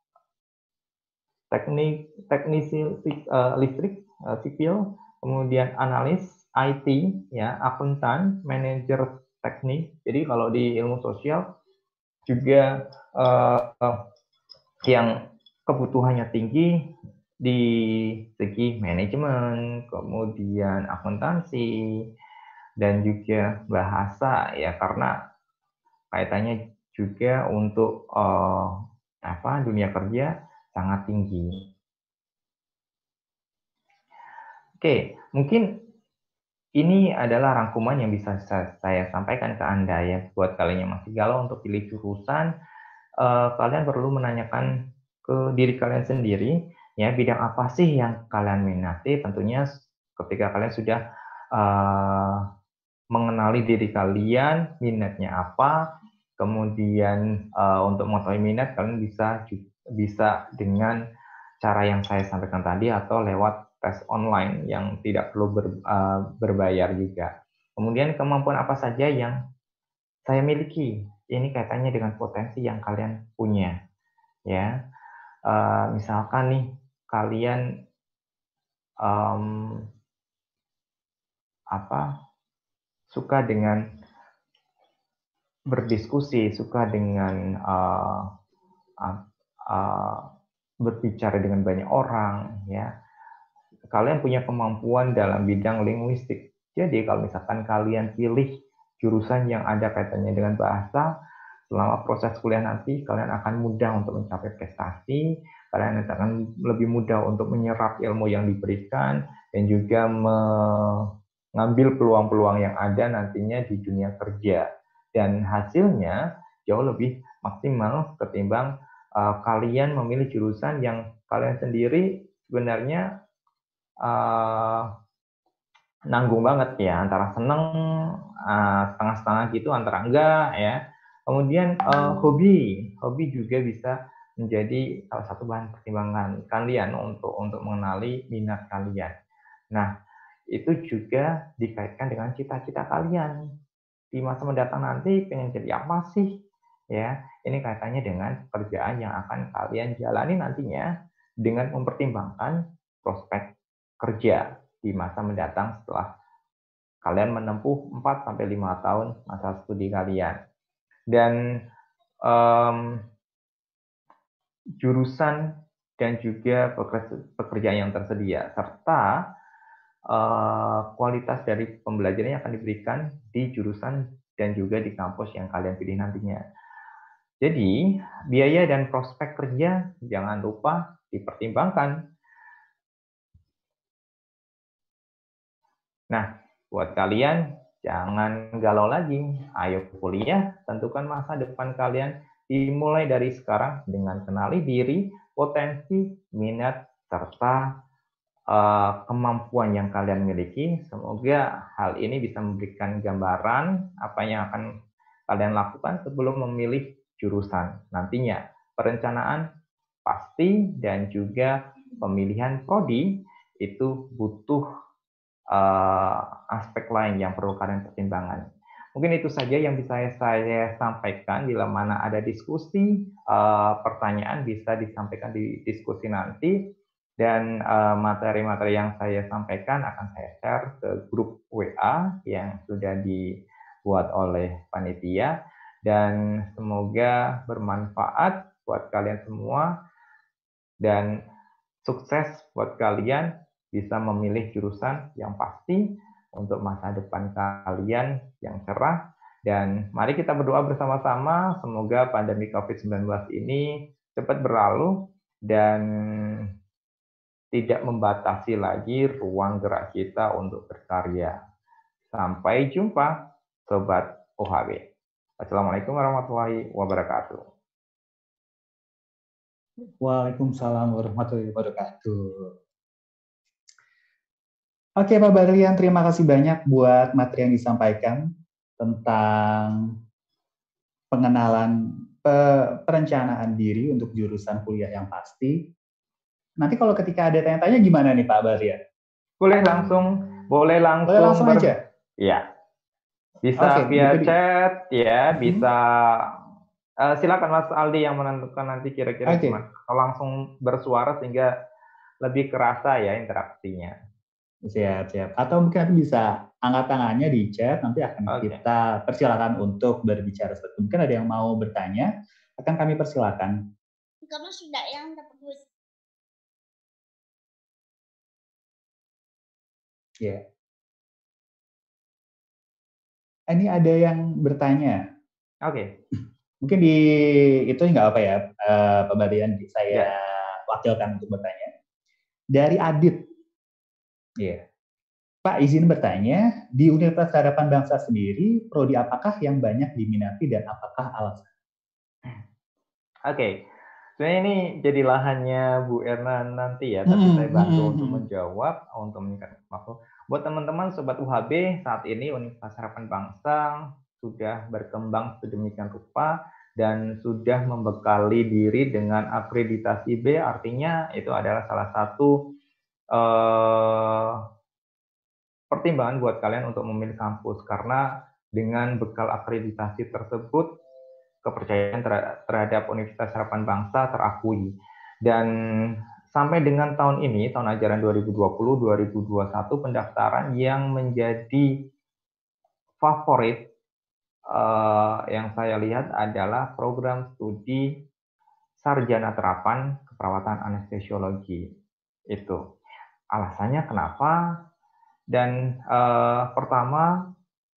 teknisi listrik sipil, kemudian analis IT, ya, akuntan, manajer teknik. Jadi kalau di ilmu sosial juga yang kebutuhannya tinggi di segi manajemen, kemudian akuntansi, dan juga bahasa ya, karena kaitannya juga untuk dunia kerja sangat tinggi. Oke, mungkin ini adalah rangkuman yang bisa saya sampaikan ke Anda ya. Buat kalian yang masih galau untuk pilih jurusan, kalian perlu menanyakan ke diri kalian sendiri, ya, bidang apa sih yang kalian minati. Tentunya ketika kalian sudah mengenali diri kalian, minatnya apa, kemudian untuk mengetahui minat, kalian bisa dengan cara yang saya sampaikan tadi atau lewat tes online yang tidak perlu berbayar juga. Kemudian kemampuan apa saja yang saya miliki, ini kaitannya dengan potensi yang kalian punya, ya. Misalkan nih kalian suka dengan berdiskusi, suka dengan berbicara dengan banyak orang, ya. Kalian punya kemampuan dalam bidang linguistik. Jadi kalau misalkan kalian pilih jurusan yang ada kaitannya dengan bahasa, selama proses kuliah nanti kalian akan mudah untuk mencapai prestasi, kalian akan lebih mudah untuk menyerap ilmu yang diberikan, dan juga mengambil peluang-peluang yang ada nantinya di dunia kerja. Dan hasilnya jauh lebih maksimal ketimbang kalian memilih jurusan yang kalian sendiri sebenarnya nanggung banget ya, antara seneng setengah-setengah gitu, antara enggak ya. Kemudian hobi juga bisa menjadi salah satu bahan pertimbangan kalian untuk mengenali minat kalian. Nah, itu juga dikaitkan dengan cita-cita kalian di masa mendatang nanti, pengen jadi apa sih ya. Ini kaitannya dengan pekerjaan yang akan kalian jalani nantinya, dengan mempertimbangkan prospek kerja di masa mendatang setelah kalian menempuh 4-5 tahun masa studi kalian. Dan jurusan dan juga pekerjaan yang tersedia, serta kualitas dari pembelajaran yang akan diberikan di jurusan dan juga di kampus yang kalian pilih nantinya. Jadi, biaya dan prospek kerja jangan lupa dipertimbangkan. Nah, buat kalian, jangan galau lagi. Ayo kuliah, tentukan masa depan kalian dimulai dari sekarang dengan kenali diri, potensi, minat, serta kemampuan yang kalian miliki. Semoga hal ini bisa memberikan gambaran apa yang akan kalian lakukan sebelum memilih jurusan nantinya. Perencanaan pasti dan juga pemilihan prodi itu butuh aspek lain yang perlu kalian pertimbangkan. Mungkin itu saja yang bisa saya sampaikan. Bila mana ada diskusi, pertanyaan bisa disampaikan di diskusi nanti. Dan materi-materi yang saya sampaikan akan saya share ke grup WA yang sudah dibuat oleh panitia. Dan semoga bermanfaat buat kalian semua. Dan sukses buat kalian bisa memilih jurusan yang pasti untuk masa depan kalian yang cerah. Dan mari kita berdoa bersama-sama semoga pandemi COVID-19 ini cepat berlalu dan tidak membatasi lagi ruang gerak kita untuk berkarya. Sampai jumpa, Sobat OHB. Assalamualaikum warahmatullahi wabarakatuh. Waalaikumsalam warahmatullahi wabarakatuh. Oke Pak Barlian, terima kasih banyak buat materi yang disampaikan tentang pengenalan perencanaan diri untuk jurusan kuliah yang pasti. Nanti kalau ketika ada tanya-tanya gimana nih Pak Barlian? Boleh langsung aja. Ya. Bisa via chat ya, bisa silakan Mas Aldi yang menentukan nanti kira-kira gimana. Langsung bersuara sehingga lebih kerasa ya interaksinya. Siap. Atau mungkin nanti bisa angkat tangannya di chat, nanti akan kita persilakan untuk berbicara. Mungkin ada yang mau bertanya, akan kami persilakan. Kamu sudah yang dapat duit. Ya. Ini ada yang bertanya. Oke. Mungkin di itu nggak apa ya, Pak Barlian, saya wakilkan untuk bertanya. Dari Adit. Iya. Pak, izin bertanya, di Universitas Harapan Bangsa sendiri, prodi apakah yang banyak diminati dan apakah alasan? Oke. Sebenarnya ini jadi lahannya Bu Erna nanti ya, tapi saya bantu untuk menjawab, untuk meningkatkan waktu. Buat teman-teman Sobat UHB, saat ini Universitas Harapan Bangsa sudah berkembang sedemikian rupa dan sudah membekali diri dengan akreditasi B, artinya itu adalah salah satu pertimbangan buat kalian untuk memilih kampus, karena dengan bekal akreditasi tersebut kepercayaan terhadap Universitas Harapan Bangsa terakui. Dan sampai dengan tahun ini, tahun ajaran 2020-2021, pendaftaran yang menjadi favorit yang saya lihat adalah program studi sarjana terapan keperawatan anestesiologi. Itu alasannya kenapa. Dan pertama,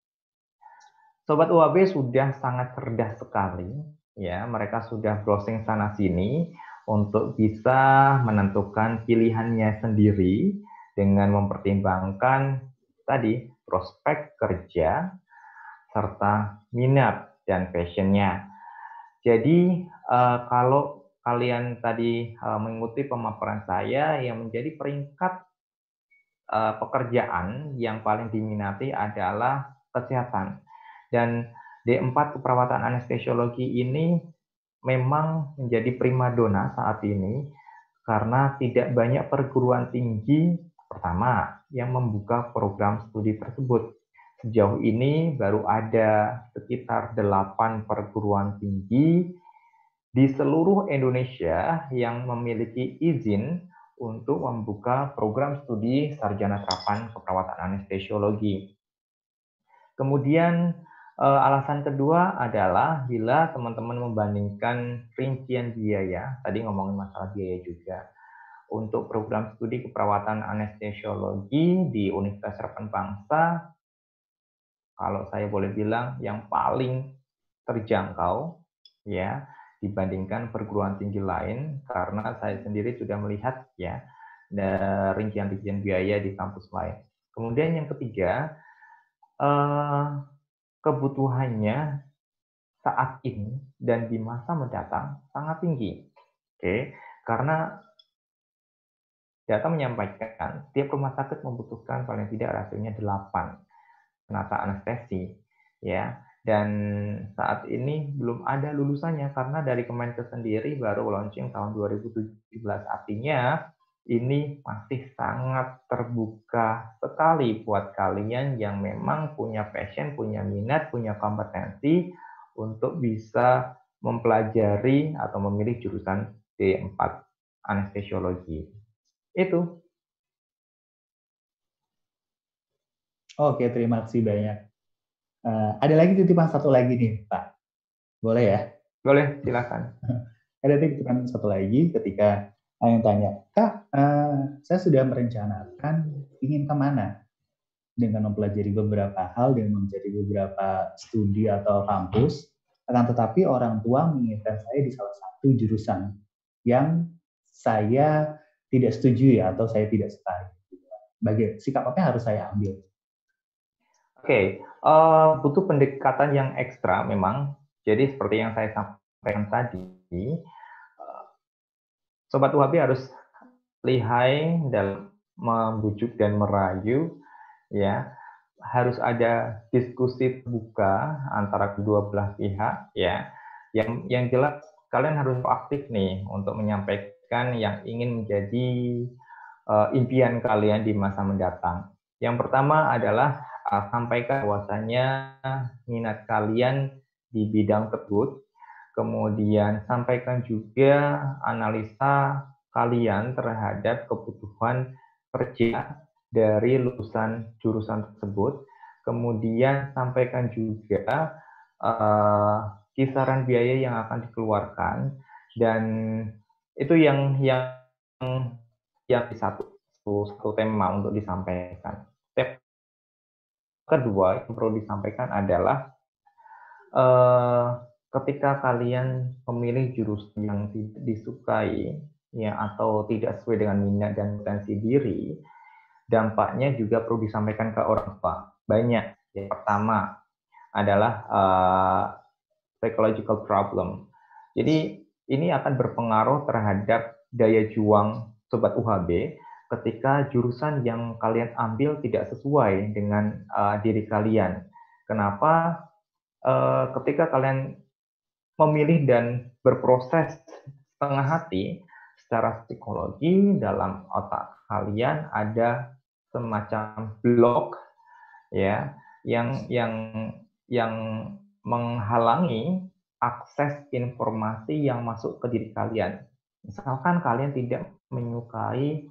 Sobat UAB sudah sangat cerdas sekali, ya. Mereka sudah browsing sana sini untuk bisa menentukan pilihannya sendiri dengan mempertimbangkan tadi prospek kerja serta minat dan passionnya. Jadi kalau kalian tadi mengikuti pemaparan saya, yang menjadi peringkat pekerjaan yang paling diminati adalah kesehatan. Dan D4 keperawatan anestesiologi ini memang menjadi primadona saat ini karena tidak banyak perguruan tinggi pertama yang membuka program studi tersebut. Sejauh ini baru ada sekitar 8 perguruan tinggi di seluruh Indonesia yang memiliki izin untuk membuka program studi sarjana terapan keperawatan anestesiologi. Kemudian alasan kedua adalah bila teman-teman membandingkan rincian biaya, tadi ngomongin masalah biaya juga, untuk program studi keperawatan anestesiologi di Universitas Harapan Bangsa, kalau saya boleh bilang yang paling terjangkau ya dibandingkan perguruan tinggi lain, karena saya sendiri sudah melihat ya rincian-rincian biaya di kampus lain. Kemudian yang ketiga, kebutuhannya saat ini dan di masa mendatang sangat tinggi. Oke, karena data menyampaikan tiap rumah sakit membutuhkan paling tidak rasionya 8 penata anestesi ya. Dan saat ini belum ada lulusannya karena dari Kemenkes sendiri baru launching tahun 2017. Artinya ini masih sangat terbuka sekali buat kalian yang memang punya passion, punya minat, punya kompetensi untuk bisa mempelajari atau memilih jurusan D4 anestesiologi. Itu. Oke, terima kasih banyak. Ada lagi titipan satu lagi nih, Pak. Boleh ya? Boleh, silakan. Ada titipan satu lagi ketika yang tanya, Kak, saya sudah merencanakan ingin kemana dengan mempelajari beberapa hal, dengan mencari beberapa studi atau kampus, akan tetapi orang tua menginginkan saya di salah satu jurusan yang saya tidak setuju ya, atau saya tidak suka. Sikap apa yang harus saya ambil? Oke, butuh pendekatan yang ekstra memang. Jadi seperti yang saya sampaikan tadi, Sobat UHB harus lihai dalam membujuk dan merayu, ya. Harus ada diskusi terbuka antara kedua belah pihak, ya. Yang jelas kalian harus aktif nih untuk menyampaikan yang ingin menjadi impian kalian di masa mendatang. Yang pertama adalah sampaikan bahwasanya minat kalian di bidang tersebut. Kemudian sampaikan juga analisa kalian terhadap kebutuhan kerja dari lulusan jurusan tersebut. Kemudian sampaikan juga kisaran biaya yang akan dikeluarkan, dan itu yang satu tema untuk disampaikan. Step kedua yang perlu disampaikan adalah ketika kalian memilih jurusan yang tidak disukai, ya, atau tidak sesuai dengan minat dan potensi diri, dampaknya juga perlu disampaikan ke orang tua. Banyak. Yang pertama adalah psychological problem. Jadi ini akan berpengaruh terhadap daya juang Sobat UHB ketika jurusan yang kalian ambil tidak sesuai dengan diri kalian. Kenapa? Ketika kalian memilih dan berproses setengah hati, secara psikologi dalam otak kalian ada semacam blok, ya, yang menghalangi akses informasi yang masuk ke diri kalian. Misalkan kalian tidak menyukai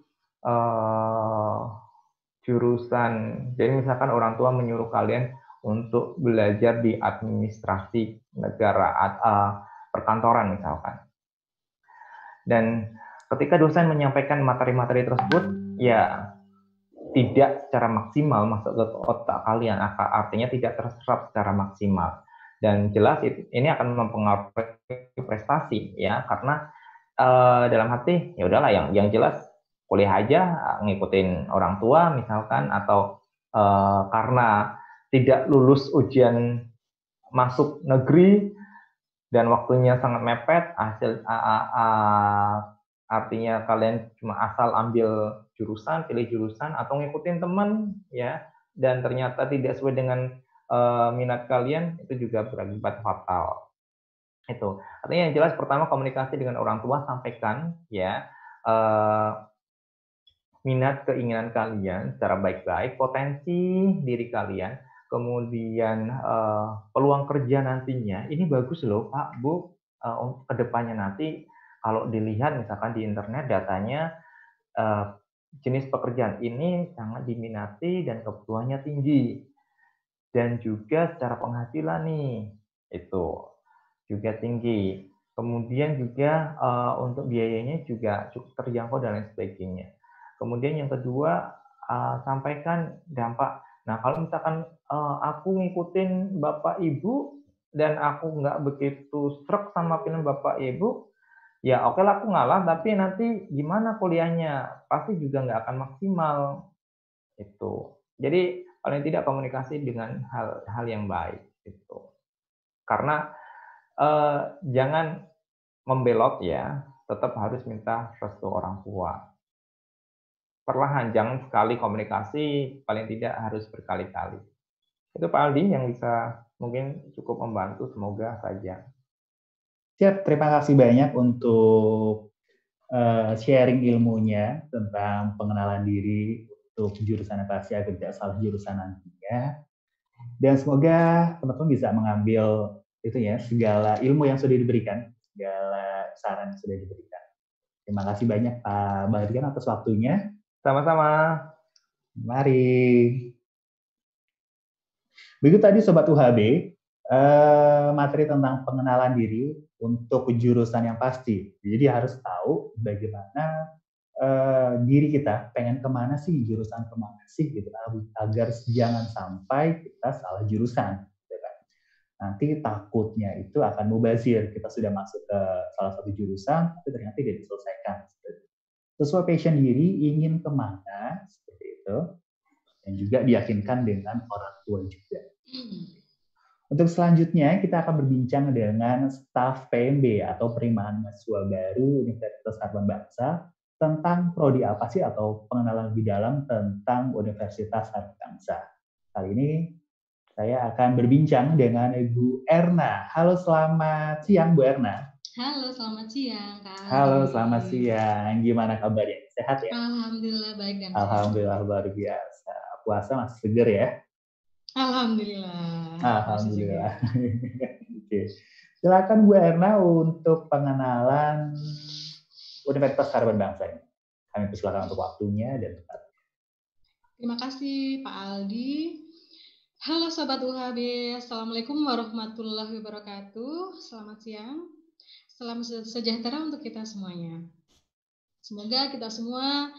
jurusan, jadi misalkan orang tua menyuruh kalian untuk belajar di administrasi negara, perkantoran misalkan. Dan ketika dosen menyampaikan materi-materi tersebut, ya tidak secara maksimal masuk ke otak kalian, artinya tidak terserap secara maksimal. Dan jelas ini akan mempengaruhi prestasi, ya, karena dalam hati ya udahlah, yang jelas kuliah aja, ngikutin orang tua misalkan, atau karena tidak lulus ujian masuk negeri dan waktunya sangat mepet, artinya kalian cuma asal ambil jurusan, pilih jurusan, atau ngikutin teman, ya, dan ternyata tidak sesuai dengan minat kalian, itu juga berakibat fatal. Itu artinya yang jelas pertama komunikasi dengan orang tua, sampaikan, ya, minat keinginan kalian secara baik-baik, potensi diri kalian, kemudian peluang kerja nantinya. Ini bagus loh Pak, Bu, kedepannya nanti kalau dilihat misalkan di internet datanya jenis pekerjaan ini sangat diminati dan kebutuhannya tinggi, dan juga secara penghasilan nih itu juga tinggi. Kemudian juga untuk biayanya juga cukup terjangkau dan lain sebagainya. Kemudian yang kedua, sampaikan dampak. Nah, kalau misalkan aku ngikutin Bapak Ibu dan aku nggak begitu struck sama film Bapak Ibu, ya oke lah aku ngalah, tapi nanti gimana kuliahnya? Pasti juga nggak akan maksimal. Itu. Jadi paling tidak komunikasi dengan hal yang baik. Itu. Karena jangan membelot, ya, tetap harus minta restu orang tua. Perlahan, jangan sekali komunikasi, paling tidak harus berkali-kali. Itu Pak Aldi yang bisa mungkin cukup membantu, semoga saja. Siap, terima kasih banyak untuk sharing ilmunya tentang pengenalan diri untuk jurusan apa sih agar tidak salah jurusan nantinya. Dan semoga teman-teman bisa mengambil itu ya segala ilmu yang sudah diberikan, segala saran yang sudah diberikan. Terima kasih banyak Pak Bahrian atas waktunya. Sama-sama. Mari. Begitu tadi Sobat UHB, materi tentang pengenalan diri untuk jurusan yang pasti. Jadi harus tahu bagaimana diri kita pengen kemana sih, jurusan kemana sih, gitu, agar jangan sampai kita salah jurusan. Gitu kan. Nanti takutnya itu akan mubazir. Kita sudah masuk ke salah satu jurusan, tapi ternyata tidak diselesaikan. Sesuai passion diri, ingin kemana, seperti itu. Dan juga diyakinkan dengan orang tua juga. Untuk selanjutnya, kita akan berbincang dengan staf PMB atau Penerimaan Mahasiswa Baru Universitas Harapan Bangsa tentang prodi apa sih atau pengenalan lebih dalam tentang Universitas Harapan Bangsa. Kali ini saya akan berbincang dengan Ibu Erna. Halo, selamat siang Bu Erna. Halo, selamat siang Kak Aldi. Halo, selamat siang. Gimana kabarnya? Sehat ya? Alhamdulillah baik dan sehat. Alhamdulillah luar biasa. Puasa masih seger ya? Alhamdulillah. Alhamdulillah. Oke. Silakan Bu Erna untuk pengenalan Universitas Harapan Bangsa ini. Kami persilakan untuk waktunya dan tempatnya. Terima kasih Pak Aldi. Halo Sobat UHB, Assalamualaikum warahmatullahi wabarakatuh. Selamat siang. Salam sejahtera untuk kita semuanya. Semoga kita semua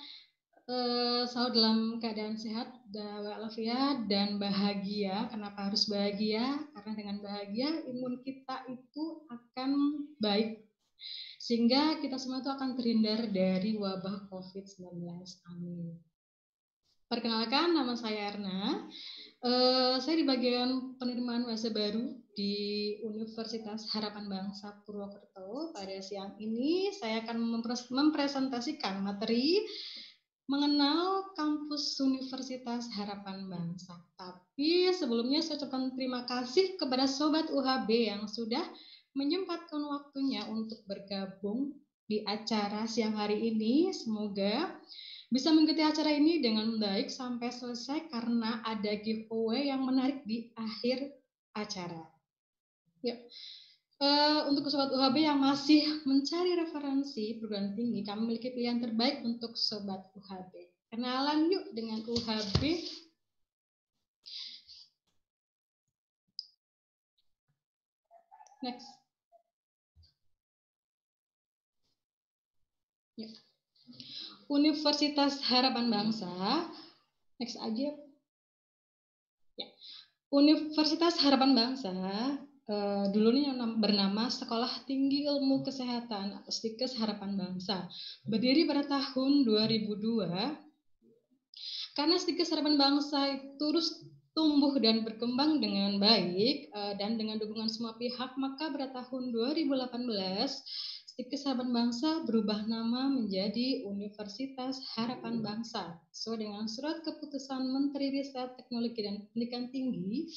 selalu dalam keadaan sehat, walafiat dan bahagia. Kenapa harus bahagia? Karena dengan bahagia imun kita itu akan baik, sehingga kita semua itu akan terhindar dari wabah COVID-19. Amin. Perkenalkan, nama saya Erna. Saya di bagian penerimaan mahasiswa baru di Universitas Harapan Bangsa Purwokerto. Pada siang ini saya akan mempresentasikan materi mengenal kampus Universitas Harapan Bangsa. Tapi sebelumnya saya ucapkan terima kasih kepada Sobat UHB yang sudah menyempatkan waktunya untuk bergabung di acara siang hari ini. Semoga bisa mengikuti acara ini dengan baik sampai selesai karena ada giveaway yang menarik di akhir acara. Yuk. Untuk Sobat UHB yang masih mencari referensi perguruan tinggi, kami memiliki pilihan terbaik untuk Sobat UHB. Kenalan yuk dengan UHB. Next. Yuk. Universitas Harapan Bangsa. Next aja. Ya. Universitas Harapan Bangsa dulunya bernama Sekolah Tinggi Ilmu Kesehatan atau STIKES Harapan Bangsa. Berdiri pada tahun 2002. Karena STIKES Harapan Bangsa itu terus tumbuh dan berkembang dengan baik dan dengan dukungan semua pihak, maka pada tahun 2018 STIKES Harapan Bangsa berubah nama menjadi Universitas Harapan Bangsa sesuai dengan surat keputusan Menteri Riset, Teknologi dan Pendidikan Tinggi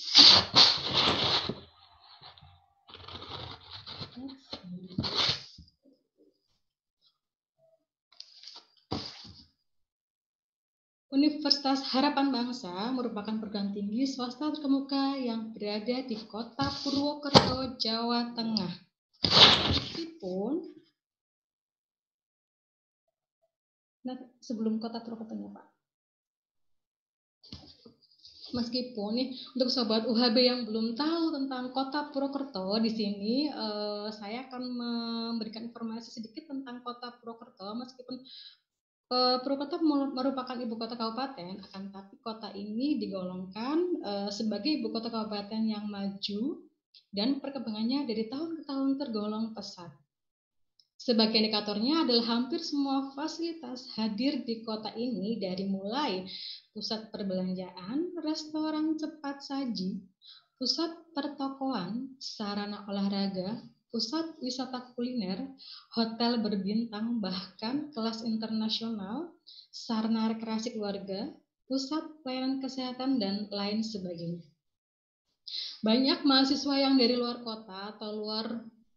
Universitas Harapan Bangsa merupakan perguruan tinggi swasta terkemuka yang berada di Kota Purwokerto, Jawa Tengah. Meskipun sebelum Kota Purwokerto, Pak. Meskipun nih untuk Sobat UHB yang belum tahu tentang Kota Purwokerto, di sini saya akan memberikan informasi sedikit tentang Kota Purwokerto. Meskipun Purwokerto merupakan ibu kota kabupaten, akan tapi kota ini digolongkan sebagai ibu kota kabupaten yang maju dan perkembangannya dari tahun ke tahun tergolong pesat. Sebagai indikatornya adalah hampir semua fasilitas hadir di kota ini, dari mulai pusat perbelanjaan, restoran cepat saji, pusat pertokoan, sarana olahraga, pusat wisata kuliner, hotel berbintang, bahkan kelas internasional, sarana rekreasi keluarga, pusat pelayanan kesehatan, dan lain sebagainya. Banyak mahasiswa yang dari luar kota atau luar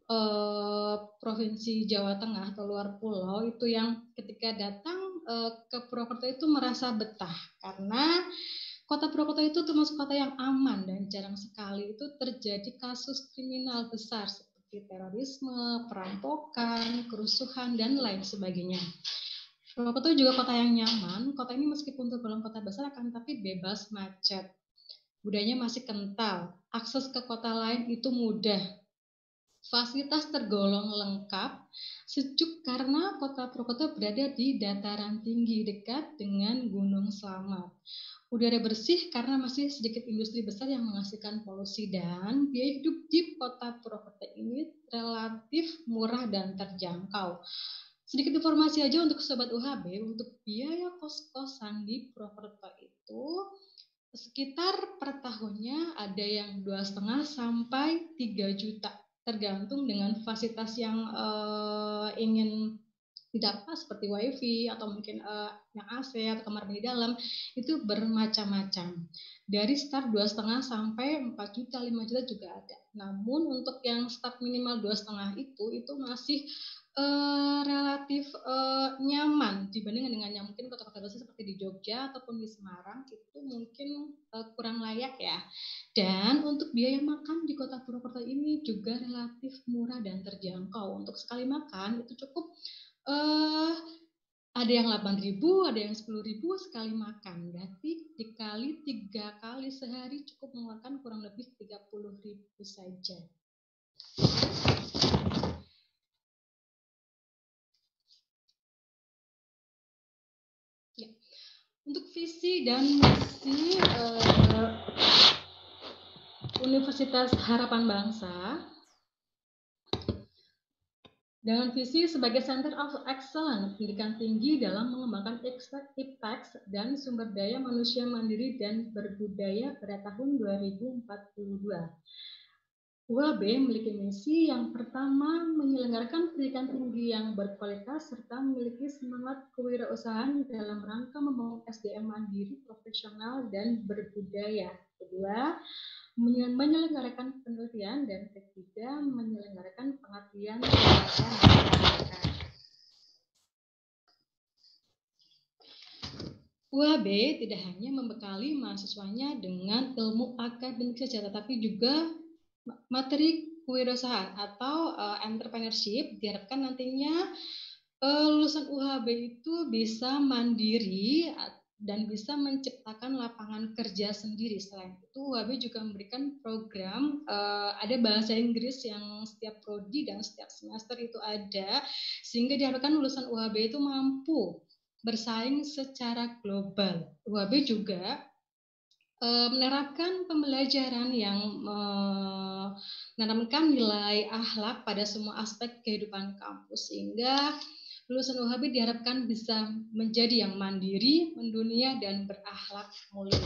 Provinsi Jawa Tengah atau luar pulau itu yang ketika datang ke Purwokerto itu merasa betah karena Kota Purwokerto itu termasuk kota yang aman dan jarang sekali itu terjadi kasus kriminal besar seperti terorisme, perampokan, kerusuhan, dan lain sebagainya. Purwokerto juga kota yang nyaman. Kota ini meskipun tergolong kota besar akan tapi bebas macet. Budayanya masih kental. Akses ke kota lain itu mudah. Fasilitas tergolong lengkap, sejuk karena kota Purwokerto berada di dataran tinggi dekat dengan Gunung Slamet. Udara bersih karena masih sedikit industri besar yang menghasilkan polusi dan biaya hidup di kota Purwokerto ini relatif murah dan terjangkau. Sedikit informasi aja untuk Sobat UHB, untuk biaya kos-kosan di Purwokerto itu sekitar per tahunnya ada yang 2,5 sampai 3 juta. Tergantung dengan fasilitas yang ingin didapat seperti wifi atau mungkin yang AC atau kamar mandi dalam itu bermacam-macam. Dari start 2,5 sampai 4 juta, 5 juta juga ada. Namun untuk yang start minimal 2,5 itu masih relatif nyaman dibandingkan dengan yang mungkin kota-kota besar seperti di Jogja ataupun di Semarang itu mungkin kurang layak ya. Dan untuk biaya makan di kota Purwokerto ini juga relatif murah dan terjangkau. Untuk sekali makan itu cukup ada yang 8.000, ada yang 10.000 sekali makan. Berarti dikali 3 kali sehari cukup mengeluarkan kurang lebih 30.000 saja. Ya. Untuk visi dan misi Universitas Harapan Bangsa dengan visi sebagai Center of Excellence pendidikan tinggi dalam mengembangkan impact dan sumber daya manusia mandiri dan berbudaya pada tahun 2042. UHB memiliki misi yang pertama menyelenggarakan pendidikan tinggi yang berkualitas serta memiliki semangat kewirausahaan dalam rangka membangun SDM mandiri, profesional, dan berbudaya. Kedua, menyelenggarakan penelitian, dan ketiga, menyelenggarakan pengabdian kepada masyarakat. UHB tidak hanya membekali mahasiswanya dengan ilmu akademik saja, tetapi juga materi kewirausahaan atau entrepreneurship. Diharapkan nantinya lulusan UHB itu bisa mandiri dan bisa menciptakan lapangan kerja sendiri. Selain itu, UHB juga memberikan program ada bahasa Inggris yang setiap prodi dan setiap semester itu ada, sehingga diharapkan lulusan UHB itu mampu bersaing secara global. UHB juga menerapkan pembelajaran yang menanamkan nilai akhlak pada semua aspek kehidupan kampus, sehingga lulusan UHB diharapkan bisa menjadi yang mandiri, mendunia, dan berakhlak mulia.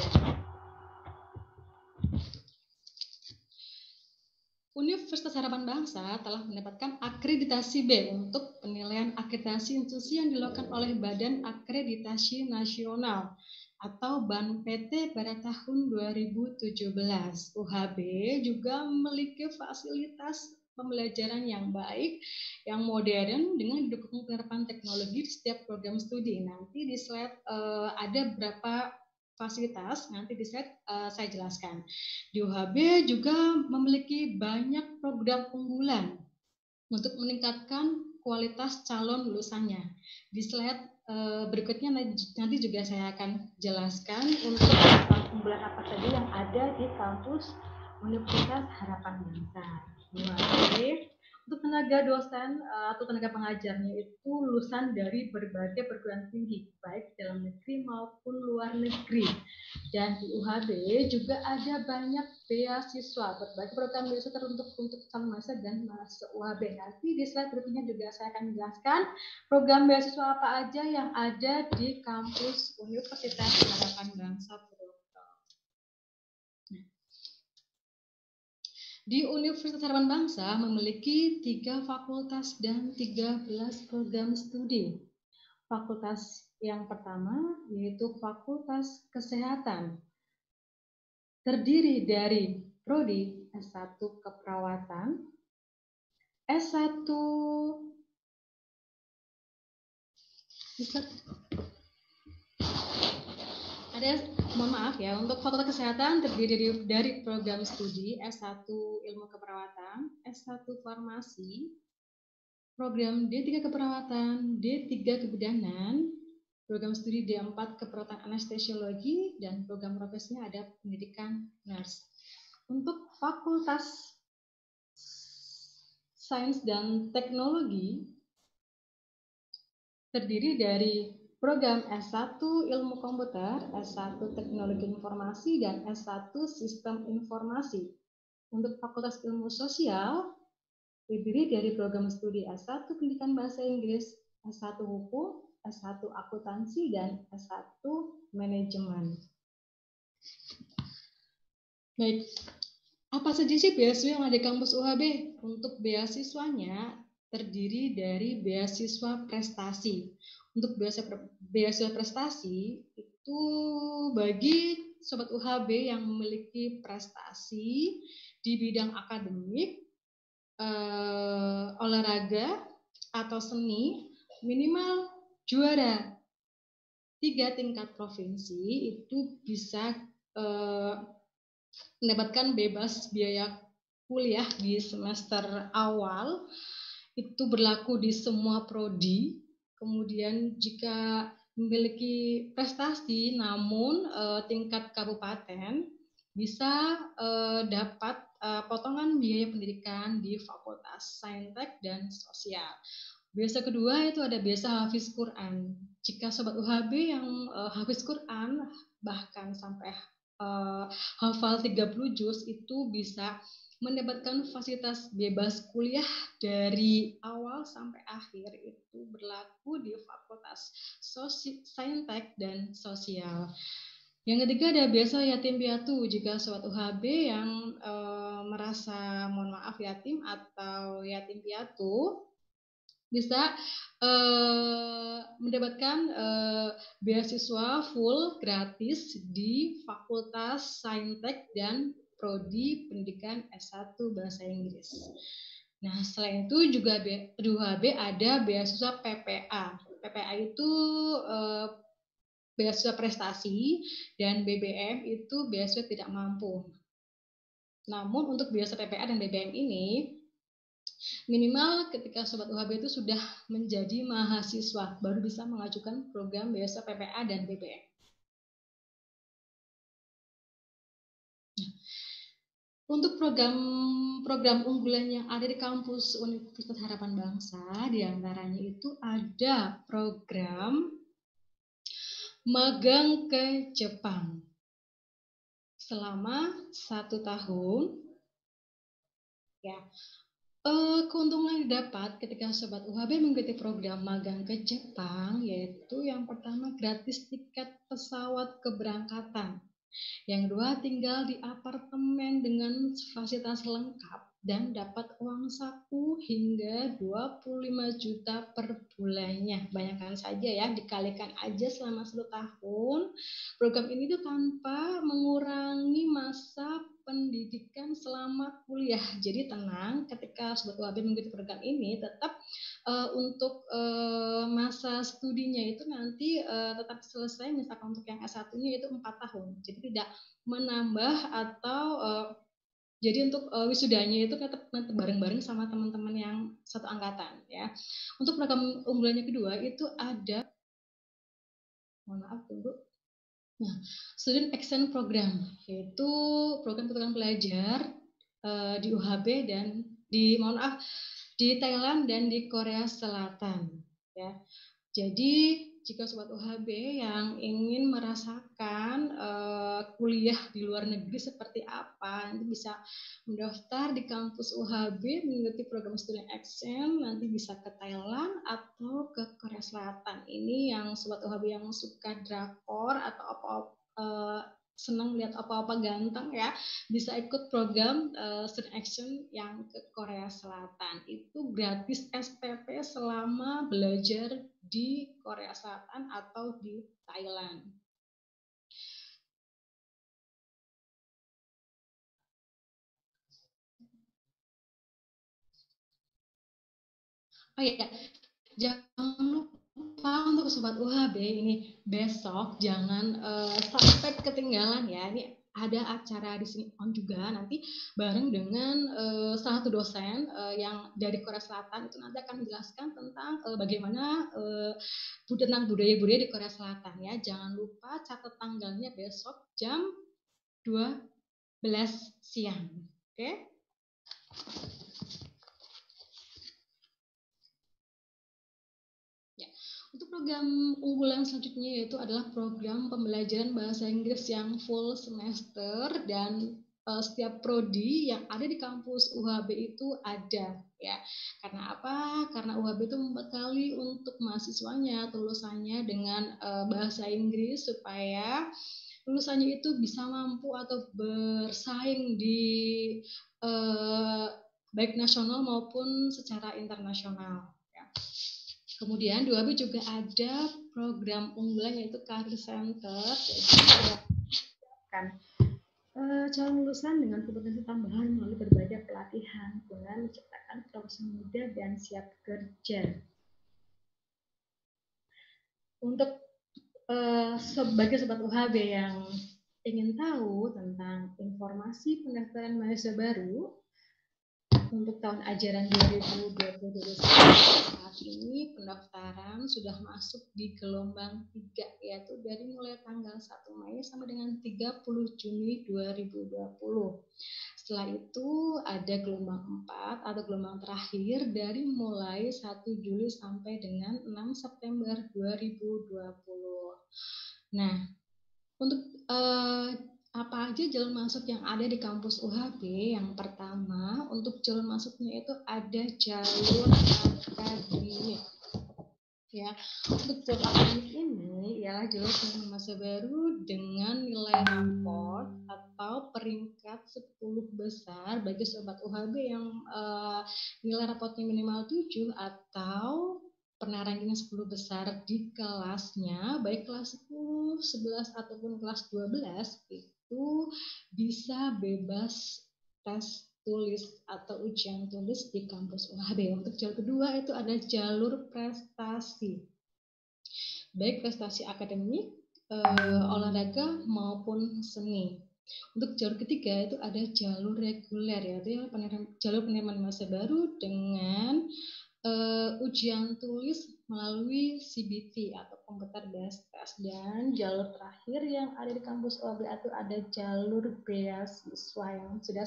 Universitas Harapan Bangsa telah mendapatkan akreditasi B untuk penilaian akreditasi institusi yang dilakukan oleh Badan Akreditasi Nasional atau BAN PT pada tahun 2017. UHB juga memiliki fasilitas pembelajaran yang baik, yang modern dengan didukung penerapan teknologi di setiap program studi. Nanti di slide ada beberapa fasilitas, nanti di slide saya jelaskan. Di UHB juga memiliki banyak program unggulan untuk meningkatkan kualitas calon lulusannya. Di slide berikutnya nanti juga saya akan jelaskan untuk unggulan apa saja yang ada di kampus Universitas Harapan Bangsa. Untuk tenaga dosen atau tenaga pengajarnya itu lulusan dari berbagai perguruan tinggi, baik dalam negeri maupun luar negeri. Dan di UHB juga ada banyak beasiswa, berbagai program beasiswa teruntuk untuk calon mahasiswa dan mahasiswa UHB. Nanti di slide berikutnya juga saya akan menjelaskan program beasiswa apa aja yang ada di kampus Universitas Harapan Bangsa Purwokerto. Di Universitas Harapan Bangsa memiliki 3 fakultas dan 13 program studi. Fakultas yang pertama yaitu Fakultas Kesehatan, terdiri dari Prodi S1 Keperawatan, S1 mohon maaf ya, untuk Fakultas Kesehatan terdiri dari program studi S1 Ilmu Keperawatan, S1 Farmasi, program D3 Keperawatan, D3 Kebidanan, program studi D4 Keperawatan Anestesiologi, dan program profesinya ada pendidikan nurse. Untuk Fakultas Sains dan Teknologi terdiri dari program S1 Ilmu Komputer, S1 Teknologi Informasi, dan S1 Sistem Informasi. Untuk Fakultas Ilmu Sosial terdiri dari program studi S1 Pendidikan Bahasa Inggris, S1 Hukum, S1 Akuntansi, dan S1 Manajemen. Baik, apa saja sih beasiswa yang ada di kampus UHB? Untuk beasiswanya terdiri dari beasiswa prestasi. Untuk beasiswa prestasi itu bagi sobat UHB yang memiliki prestasi di bidang akademik, olahraga atau seni, minimal juara 3 tingkat provinsi itu bisa mendapatkan bebas biaya kuliah di semester awal. Itu berlaku di semua prodi. Kemudian jika memiliki prestasi namun tingkat kabupaten bisa dapat potongan biaya pendidikan di Fakultas Saintek dan Sosial. Biasa kedua itu ada biasa hafiz Quran. Jika sobat UHB yang hafiz Quran bahkan sampai hafal 30 juz itu bisa mendapatkan fasilitas bebas kuliah dari awal sampai akhir. Itu berlaku di Fakultas Saintek dan Sosial. Yang ketiga ada beasiswa yatim piatu. Jika sobat UHB yang merasa mohon maaf yatim atau yatim piatu bisa mendapatkan beasiswa full gratis di Fakultas Saintek dan Prodi Pendidikan S1 Bahasa Inggris. Nah, selain itu juga di UHB ada beasiswa PPA. PPA itu beasiswa prestasi dan BBM itu beasiswa tidak mampu. Namun untuk beasiswa PPA dan BBM ini minimal ketika sobat UHB itu sudah menjadi mahasiswa baru bisa mengajukan program beasiswa PPA dan BBM. Untuk program unggulan yang ada di kampus Universitas Harapan Bangsa, diantaranya itu ada program magang ke Jepang selama 1 tahun. Ya, keuntungan yang didapat ketika sobat UHB mengikuti program magang ke Jepang yaitu yang pertama gratis tiket pesawat keberangkatan. Yang kedua, tinggal di apartemen dengan fasilitas lengkap dan dapat uang saku hingga 25 juta per bulannya. Bayangkan saja ya, dikalikan aja selama 1 tahun. Program ini tuh tanpa mengurangi masa pendidikan selama kuliah. Jadi tenang, ketika sobat UHB mengikuti program ini tetap untuk masa studinya itu nanti tetap selesai, misalkan untuk yang S1-nya itu 4 tahun. Jadi tidak menambah atau jadi untuk wisudanya itu tetap nanti bareng-bareng sama teman-teman yang satu angkatan ya. Untuk program unggulannya kedua itu ada, mohon maaf tunggu. Nah, Student Exchange Program, yaitu program belajar di UHB dan di Thailand dan di Korea Selatan. Ya, jadi jika sobat UHB yang ingin merasakan kuliah di luar negeri seperti apa, nanti bisa mendaftar di kampus UHB mengikuti program Student Exchange, nanti bisa ke Thailand atau ke Korea Selatan. Ini yang sobat UHB yang suka drakor atau apa-apa senang lihat apa-apa ganteng ya, bisa ikut program Student Action yang ke Korea Selatan. Itu gratis SPP selama belajar di Korea Selatan atau di Thailand. Oh iya, jangan lupa untuk Sobat UHB ini besok jangan sampai ketinggalan ya. Ini ada acara di sini on juga nanti bareng dengan salah satu dosen yang dari Korea Selatan, itu nanti akan menjelaskan tentang bagaimana tentang budaya-budaya di Korea Selatan ya. Jangan lupa catat tanggalnya besok jam 12 siang. Oke? Untuk program unggulan selanjutnya yaitu adalah program pembelajaran bahasa Inggris yang full semester, dan setiap prodi yang ada di kampus UHB itu ada ya. Karena apa? Karena UHB itu membekali untuk mahasiswanya atau lulusannya dengan bahasa Inggris supaya lulusannya itu bisa mampu atau bersaing di baik nasional maupun secara internasional. Kemudian di UHB juga ada program unggulan yaitu Career Center, kan calon lulusan dengan kompetensi tambahan melalui berbagai pelatihan guna menciptakan profesi muda dan siap kerja. Untuk sebagai sobat UHB yang ingin tahu tentang informasi pendaftaran mahasiswa baru untuk tahun ajaran 2020 saat ini pendaftaran sudah masuk di gelombang 3, yaitu dari mulai tanggal 1 Mei sampai dengan 30 Juni 2020. Setelah itu ada gelombang 4 atau gelombang terakhir dari mulai 1 Juli sampai dengan 6 September 2020. Nah, untuk apa aja jalur masuk yang ada di kampus UHB? Yang pertama, untuk jalur masuknya itu ada jalur akademik. Ya, untuk jalur akademik ini ialah jalur penerimaan mahasiswa baru dengan nilai raport atau peringkat 10 besar bagi sobat UHB yang nilai raportnya minimal 7 atau pernah ranking 10 besar di kelasnya, baik kelas 10, 11 ataupun kelas 12 itu bisa bebas tes tulis atau ujian tulis di kampus UHB. Untuk jalur kedua itu ada jalur prestasi, baik prestasi akademik, olahraga maupun seni. Untuk jalur ketiga itu ada jalur reguler, yaitu jalur penerimaan mahasiswa baru dengan ujian tulis melalui CBT atau komputer based test. Dan jalur terakhir yang ada di kampus UHB itu ada jalur beasiswa yang sudah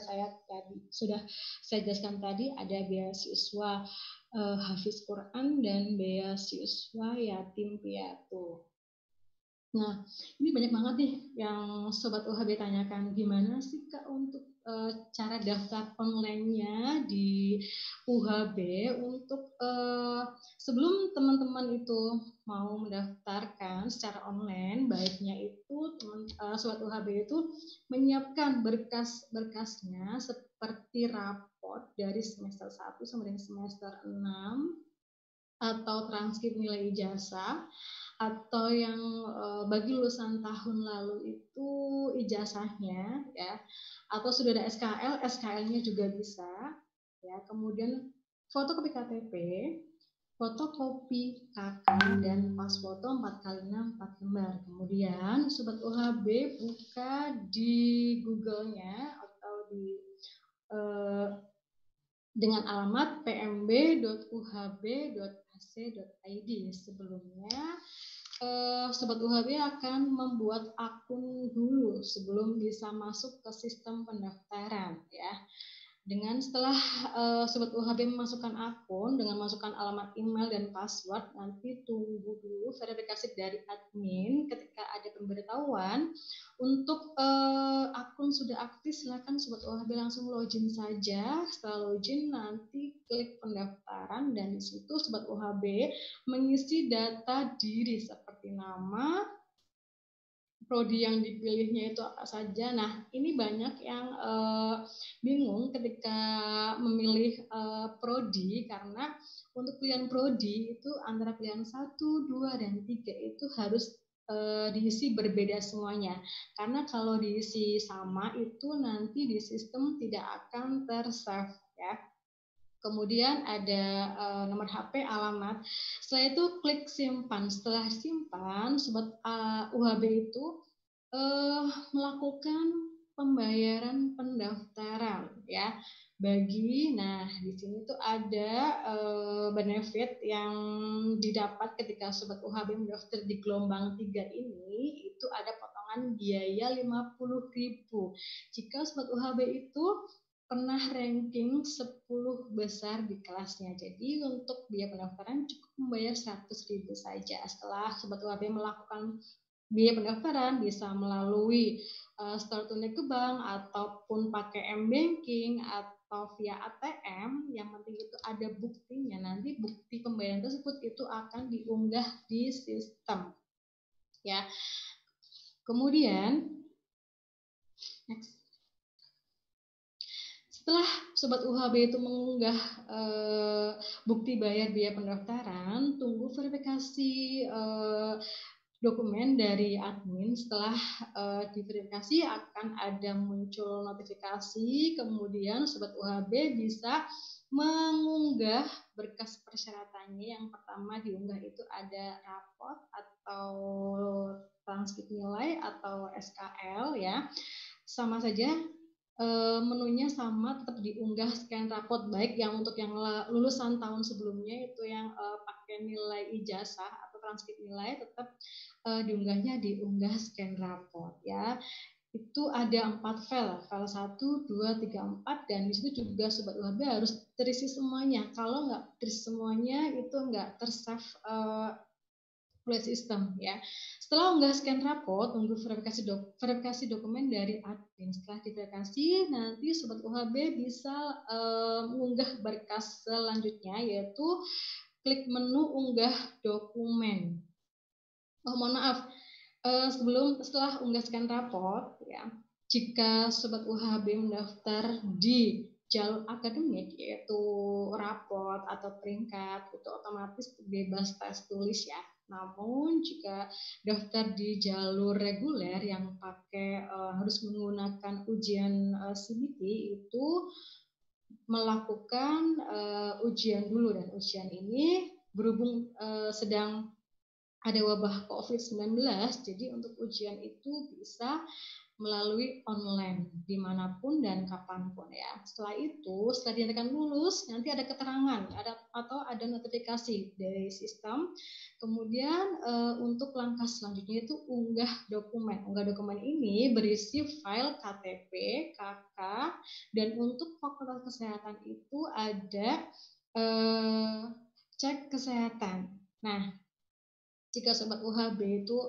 saya jelaskan tadi. Ada beasiswa Hafiz Quran dan beasiswa yatim piatu. Nah, ini banyak banget nih yang Sobat UHB tanyakan, gimana sih Kak untuk cara daftar online-nya di UHB untuk sebelum teman-teman itu mau mendaftarkan secara online, baiknya itu Sobat UHB itu menyiapkan berkas-berkasnya seperti raport dari semester 1 sampai dengan semester 6 atau transkrip nilai ijazah, atau yang bagi lulusan tahun lalu itu ijazahnya ya, atau sudah ada SKL-nya juga bisa ya. Kemudian fotokopi KTP, fotokopi KK, dan pas foto 4x6 4 lembar. Kemudian Sobat UHB buka di Google-nya atau di dengan alamat pmb.uhb.ac.id. Sebelumnya Sobat UHB akan membuat akun dulu sebelum bisa masuk ke sistem pendaftaran ya. Dengan setelah Sobat UHB memasukkan akun dengan masukkan alamat email dan password, nanti tunggu dulu verifikasi dari admin. Ketika ada pemberitahuan untuk akun sudah aktif, silakan Sobat UHB langsung login saja. Setelah login nanti klik pendaftaran, dan di situ Sobat UHB mengisi data diri seperti nama, prodi yang dipilihnya itu apa saja. Nah, ini banyak yang bingung ketika memilih prodi, karena untuk pilihan prodi itu antara pilihan 1, 2, dan 3 itu harus diisi berbeda semuanya. Karena kalau diisi sama itu nanti di sistem tidak akan tersave ya. kemudian ada nomor HP, alamat. Setelah itu klik simpan. Setelah simpan, sobat UHB itu melakukan pembayaran pendaftaran ya. Nah di sini tuh ada benefit yang didapat ketika sobat UHB mendaftar di gelombang 3 ini, itu ada potongan biaya 50.000 jika sobat UHB itu pernah ranking 10 besar di kelasnya. Jadi untuk biaya pendaftaran cukup membayar 100.000 saja. Setelah sobat UHB melakukan biaya pendaftaran bisa melalui store tunai ke bank ataupun pakai m-banking atau via ATM, yang penting itu ada buktinya. Nanti bukti pembayaran tersebut itu akan diunggah di sistem ya. Kemudian next. Setelah sobat UHB itu mengunggah bukti bayar biaya pendaftaran, tunggu verifikasi dokumen dari admin. Setelah diverifikasi akan ada muncul notifikasi, kemudian sobat UHB bisa mengunggah berkas persyaratannya. Yang pertama diunggah itu ada rapot atau transkrip nilai atau SKL ya. Sama saja menunya sama, tetap diunggah scan rapot, baik yang untuk yang lulusan tahun sebelumnya itu yang pakai nilai ijazah atau transkrip nilai, tetap diunggah scan rapot ya. Itu ada 4 file 1, 2, 3, 4, dan di situ juga sobat UHB harus terisi semuanya. Kalau nggak terisi semuanya itu nggak tersave oleh sistem ya. Setelah unggah scan rapot, tunggu verifikasi dokumen dari admin. Setelah diverifikasi, nanti sobat UHB bisa mengunggah berkas selanjutnya, yaitu klik menu unggah dokumen. Mohon maaf, setelah unggah scan rapot ya, jika sobat UHB mendaftar di jalur akademik yaitu rapot atau peringkat, itu otomatis bebas tes tulis ya. Namun jika daftar di jalur reguler yang pakai harus menggunakan ujian CBT, itu melakukan ujian dulu, dan ujian ini berhubung sedang ada wabah COVID-19, jadi untuk ujian itu bisa melalui online dimanapun dan kapanpun ya. Setelah itu, setelah dinyatakan lulus, nanti ada keterangan atau ada notifikasi dari sistem. Kemudian untuk langkah selanjutnya itu unggah dokumen. Unggah dokumen ini berisi file KTP, KK, dan untuk fakultas kesehatan itu ada cek kesehatan. Nah, jika sobat UHB itu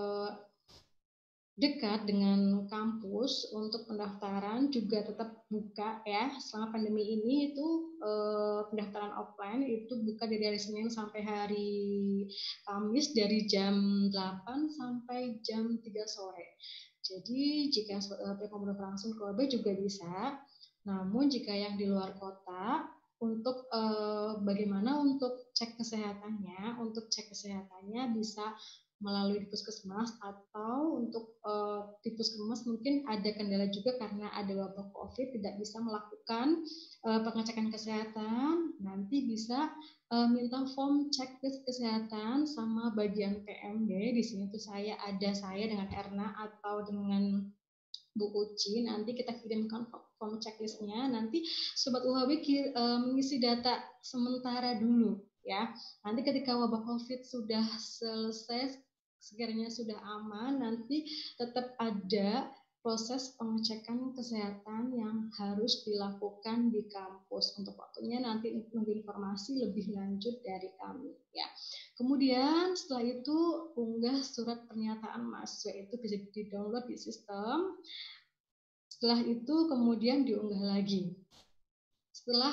dekat dengan kampus, untuk pendaftaran juga tetap buka ya. Selama pandemi ini itu pendaftaran offline itu buka dari hari Senin sampai hari Kamis dari jam 8 sampai jam 3 sore. Jadi jika sobat UHB mau mendaftar langsung ke UHB juga bisa. Namun jika yang di luar kota, untuk bagaimana untuk cek kesehatannya, bisa melalui di puskesmas, atau untuk di puskesmas mungkin ada kendala juga karena ada wabah COVID, tidak bisa melakukan pengecekan kesehatan. Nanti bisa minta form checklist kesehatan sama bagian PMB. Di sini tuh saya dengan Erna atau dengan Bu Uci, nanti kita kirimkan form checklistnya. Nanti sobat UHB mengisi data sementara dulu ya. Nanti ketika wabah COVID sudah selesai, sekiranya sudah aman, nanti tetap ada proses pengecekan kesehatan yang harus dilakukan di kampus. Untuk waktunya nanti menunggu informasi lebih lanjut dari kami ya. Kemudian setelah itu unggah surat pernyataan mahasiswa, itu bisa di-download di sistem. Setelah itu kemudian diunggah lagi. Setelah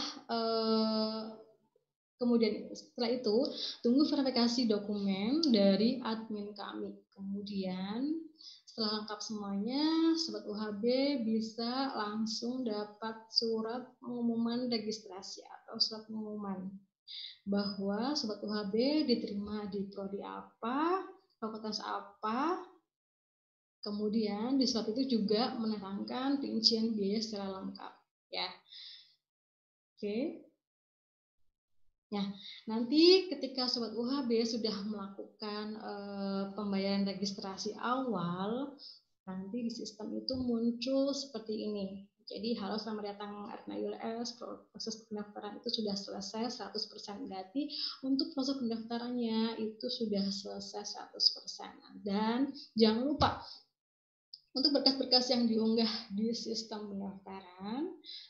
itu tunggu verifikasi dokumen dari admin kami. Kemudian setelah lengkap semuanya, sobat UHB bisa langsung dapat surat pengumuman registrasi atau surat pengumuman bahwa sobat UHB diterima di prodi apa, fakultas apa. Kemudian di surat itu juga menerangkan rincian biaya secara lengkap ya. Oke. Nah, nanti ketika Sobat UHB sudah melakukan pembayaran registrasi awal, nanti di sistem itu muncul seperti ini. Jadi halo selamat datang Erna ULS, proses pendaftaran itu sudah selesai 100%, berarti untuk proses pendaftarannya itu sudah selesai 100%. Dan jangan lupa untuk berkas-berkas yang diunggah di sistem pendaftaran,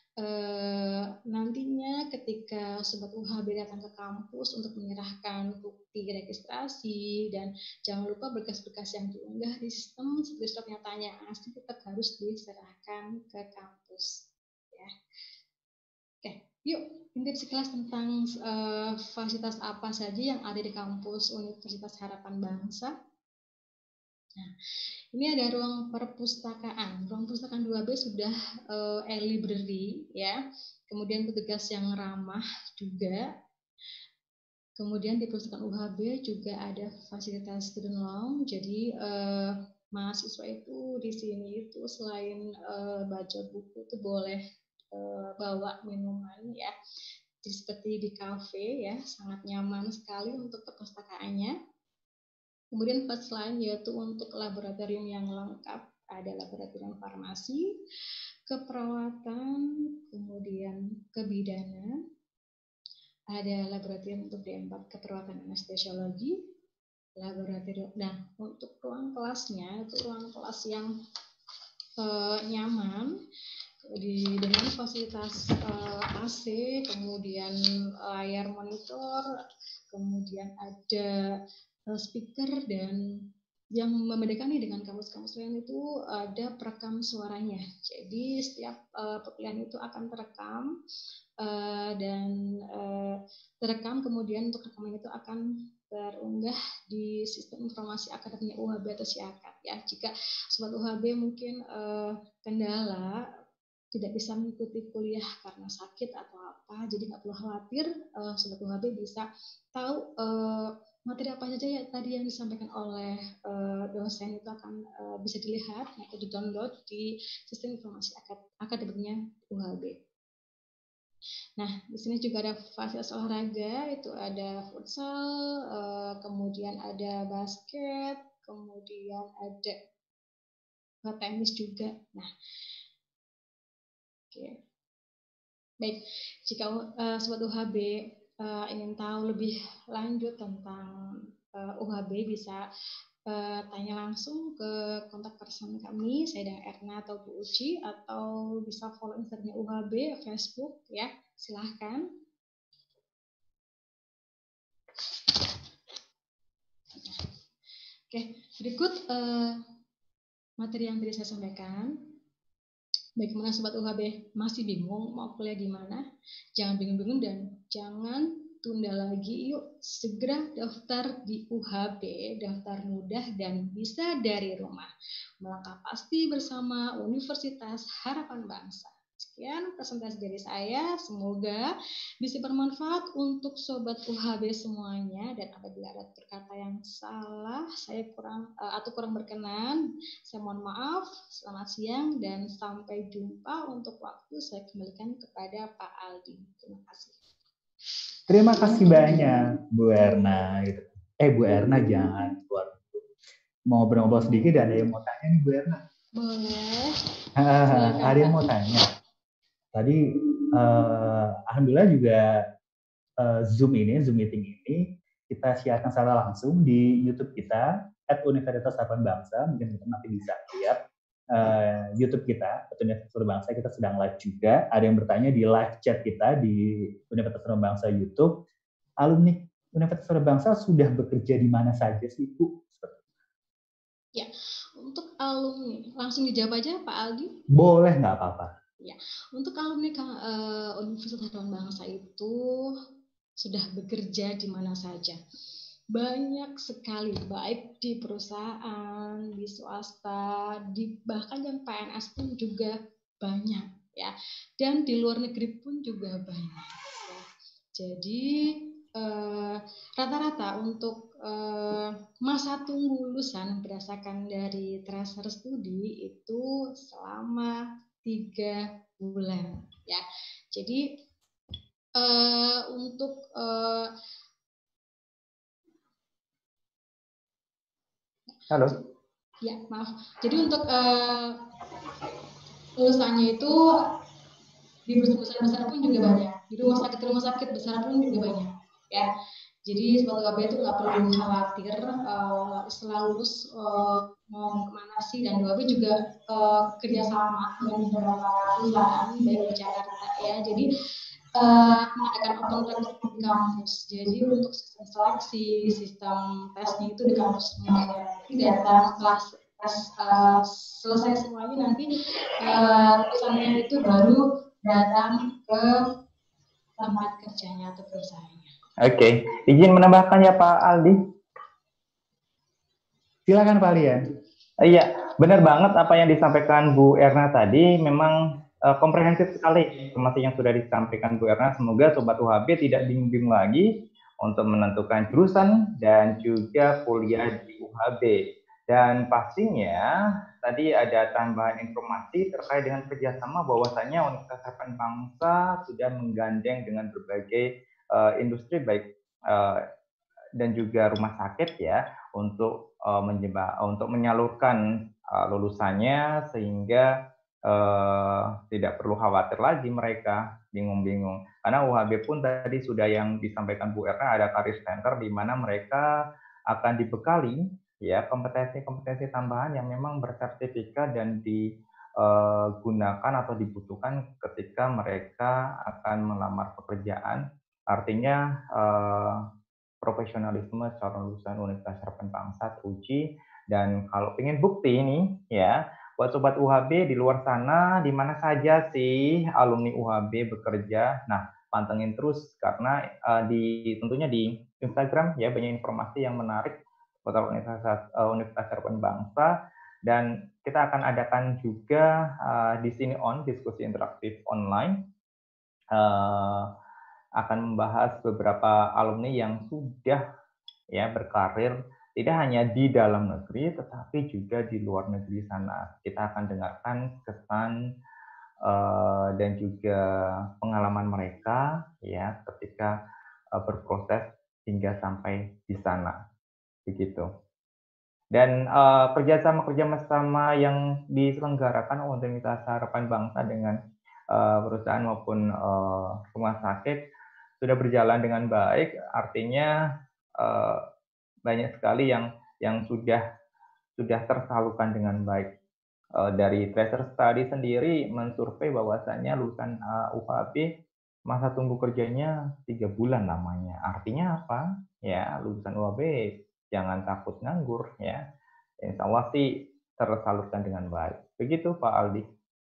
nantinya ketika Sobat UHB datang ke kampus untuk menyerahkan bukti registrasi, dan jangan lupa berkas-berkas yang diunggah di sistem seperti surat pernyataannya asli tetap harus diserahkan ke kampus. Ya. Oke, yuk intip sekilas tentang fasilitas apa saja yang ada di kampus Universitas Harapan Bangsa. Nah, ini ada ruang perpustakaan. Ruang perpustakaan 2B sudah e-library ya. Kemudian petugas yang ramah juga. Kemudian di perpustakaan UHB juga ada fasilitas student lounge. Jadi mahasiswa itu di sini itu selain baca buku itu boleh bawa minuman ya. Jadi seperti di kafe ya, sangat nyaman sekali untuk perpustakaannya. Kemudian fasilitas lain yaitu untuk laboratorium yang lengkap, ada laboratorium farmasi, keperawatan, kemudian kebidanan, ada laboratorium untuk D4 keperawatan anestesiologi, laboratorium. Nah, untuk ruang kelasnya itu ruang kelas yang nyaman dengan fasilitas AC, kemudian layar monitor, kemudian ada speaker, dan yang membedakan nih dengan kampus-kampus lain itu ada perekam suaranya. Jadi setiap perkuliahan itu akan terekam dan terekam, kemudian untuk rekaman itu akan terunggah di sistem informasi akademik UHB atau SIAKAD ya. Jika Sobat UHB mungkin kendala tidak bisa mengikuti kuliah karena sakit atau apa, jadi nggak perlu khawatir, Sobat UHB bisa tahu materi apa saja ya tadi yang disampaikan oleh dosen itu akan bisa dilihat atau di-download di sistem informasi akademiknya UHB. Nah, di sini juga ada fasilitas olahraga, itu ada futsal, kemudian ada basket, kemudian ada tenis juga. Nah, oke. Baik, jika Sobat UHB ingin tahu lebih lanjut tentang UHB bisa tanya langsung ke kontak person kami, saya dan Erna atau Bu Uci, atau bisa follow Instagramnya UHB, Facebook ya, silahkan. Oke, berikut materi yang tadi saya sampaikan. Bagaimana Sobat UHB masih bingung mau kuliah di mana? Jangan bingung-bingung dan jangan tunda lagi, yuk segera daftar di UHB, daftar mudah dan bisa dari rumah. Melangkah pasti bersama Universitas Harapan Bangsa. Sekian presentasi dari saya, semoga bisa bermanfaat untuk Sobat UHB semuanya, dan apabila ada perkata yang salah, saya kurang berkenan, saya mohon maaf. Selamat siang dan sampai jumpa. Untuk waktu saya kembalikan kepada Pak Aldi. Terima kasih. Terima kasih banyak Bu Erna. Bu Erna jangan buat mau ngobrol sedikit, dan ada yang mau tanya nih Bu Erna. Boleh. Ada yang mau tanya. Tadi alhamdulillah juga Zoom meeting ini kita siarkan secara langsung di YouTube kita @Universitas Harapan Bangsa. Mungkin teman-teman nanti bisa lihat YouTube kita Universitas Harapan Bangsa, kita sedang live juga. Ada yang bertanya di live chat kita di Universitas Harapan Bangsa YouTube, alumni Universitas Harapan Bangsa sudah bekerja di mana saja sih Bu? Ya, untuk alumni langsung dijawab aja Pak Aldi. Boleh, nggak apa-apa. Ya, untuk alumni Universitas Harapan Bangsa itu sudah bekerja di mana saja. Banyak sekali, baik di perusahaan, di swasta, bahkan yang PNS pun juga banyak ya. Dan di luar negeri pun juga banyak. Ya. Jadi rata-rata untuk masa tunggu lulusan berdasarkan dari tracer studi itu selama 3 bulan ya. Jadi Untuk Halo. Ya, maaf. Jadi untuk lulusannya itu di perusahaan besar pun juga banyak. Di rumah sakit besar pun juga banyak. Ya. Jadi sobat UHB itu nggak perlu khawatir setelah lulus mau kemana sih, dan UHB juga kerjasama dengan beberapa perusahaan baik di Jakarta ya. Jadi mengadakan open practice di kampus. Jadi untuk sistem seleksi, sistem tesnya itu di kampus semua. Jadi setelah tes selesai semuanya, nanti lulusannya itu baru datang ke tempat kerjanya atau perusahaannya. Oke, izin menambahkan ya Pak Aldi. Silakan Pak Lian. Iya, benar banget apa yang disampaikan Bu Erna tadi. Memang komprehensif sekali informasi yang sudah disampaikan Bu Erna. Semoga Sobat UHB tidak bingung-bingung lagi untuk menentukan jurusan dan juga kuliah di UHB. Dan pastinya tadi ada tambahan informasi terkait dengan kerjasama, bahwasannya Universitas Harapan Bangsa sudah menggandeng dengan berbagai industri baik dan juga rumah sakit ya untuk menyalurkan lulusannya, sehingga tidak perlu khawatir lagi mereka bingung-bingung. Karena UHB pun tadi sudah yang disampaikan Bu Erna, ada career center di mana mereka akan dibekali ya kompetensi-kompetensi tambahan yang memang bersertifikat dan digunakan atau dibutuhkan ketika mereka akan melamar pekerjaan. Artinya profesionalisme calon lulusan Universitas Harapan Bangsa teruji. Dan kalau ingin bukti ini ya, buat Sobat UHB di luar sana, di mana saja sih alumni UHB bekerja, nah pantengin terus karena tentunya di Instagram ya banyak informasi yang menarik seputar Universitas Harapan Bangsa. Dan kita akan adakan juga di sini diskusi interaktif online, akan membahas beberapa alumni yang sudah ya berkarir tidak hanya di dalam negeri tetapi juga di luar negeri sana. Kita akan dengarkan kesan dan juga pengalaman mereka ya ketika berproses hingga sampai di sana, begitu. Dan kerjasama yang diselenggarakan Universitas Harapan Bangsa dengan perusahaan maupun rumah sakit sudah berjalan dengan baik. Artinya banyak sekali yang sudah tersalurkan dengan baik. Dari Tracer Study sendiri mensurvei bahwasannya lulusan UHB masa tunggu kerjanya 3 bulan lamanya. Artinya apa? Ya, lulusan UHB jangan takut nganggur ya. Insya Allah sih tersalurkan dengan baik. Begitu Pak Aldi.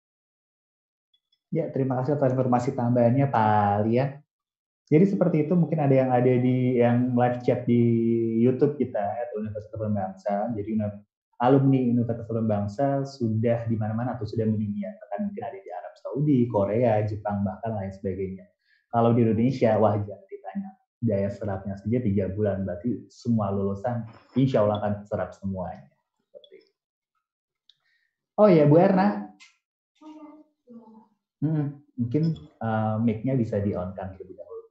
Ya, terima kasih atas informasi tambahannya Pak Lian. Jadi seperti itu, mungkin ada yang yang live chat di YouTube kita atau Universitas Harapan Bangsa. Jadi alumni Universitas Harapan Bangsa sudah di mana-mana atau sudah mendunia. Bahkan mungkin ada di Arab Saudi, Korea, Jepang, bahkan lain sebagainya. Kalau di Indonesia, wah jangan ditanya. Daya serapnya saja 3 bulan, berarti semua lulusan insya Allah akan serap semuanya. Oh ya, Bu Erna. Mungkin mic-nya bisa di-on-kan terlebih dahulu.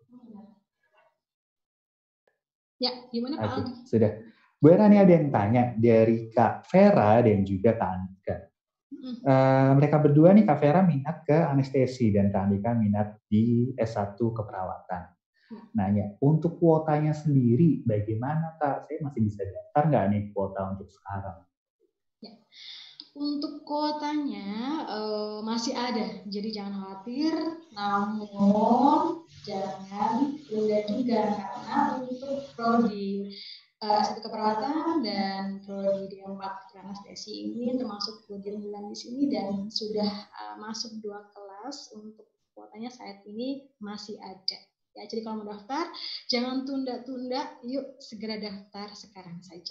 Ya, gimana Pak Aldi? Sudah. Bu Erna, ini ada yang tanya dari Kak Vera dan juga Kak Andika. Mereka berdua nih, Kak Vera minat ke anestesi dan Kak Andika minat di S1 keperawatan. Nanya, untuk kuotanya sendiri bagaimana Kak? Saya masih bisa daftar nggak nih kuota untuk sekarang? Ya. Untuk kuotanya masih ada, jadi jangan khawatir. Namun jangan tunda juga, karena untuk prodi S1 keperawatan dan prodi D4 anestesi ini termasuk prodi unggulan di sini dan sudah masuk 2 kelas. Untuk kuotanya saat ini masih ada. Ya, jadi kalau mau daftar jangan tunda-tunda, yuk segera daftar sekarang saja.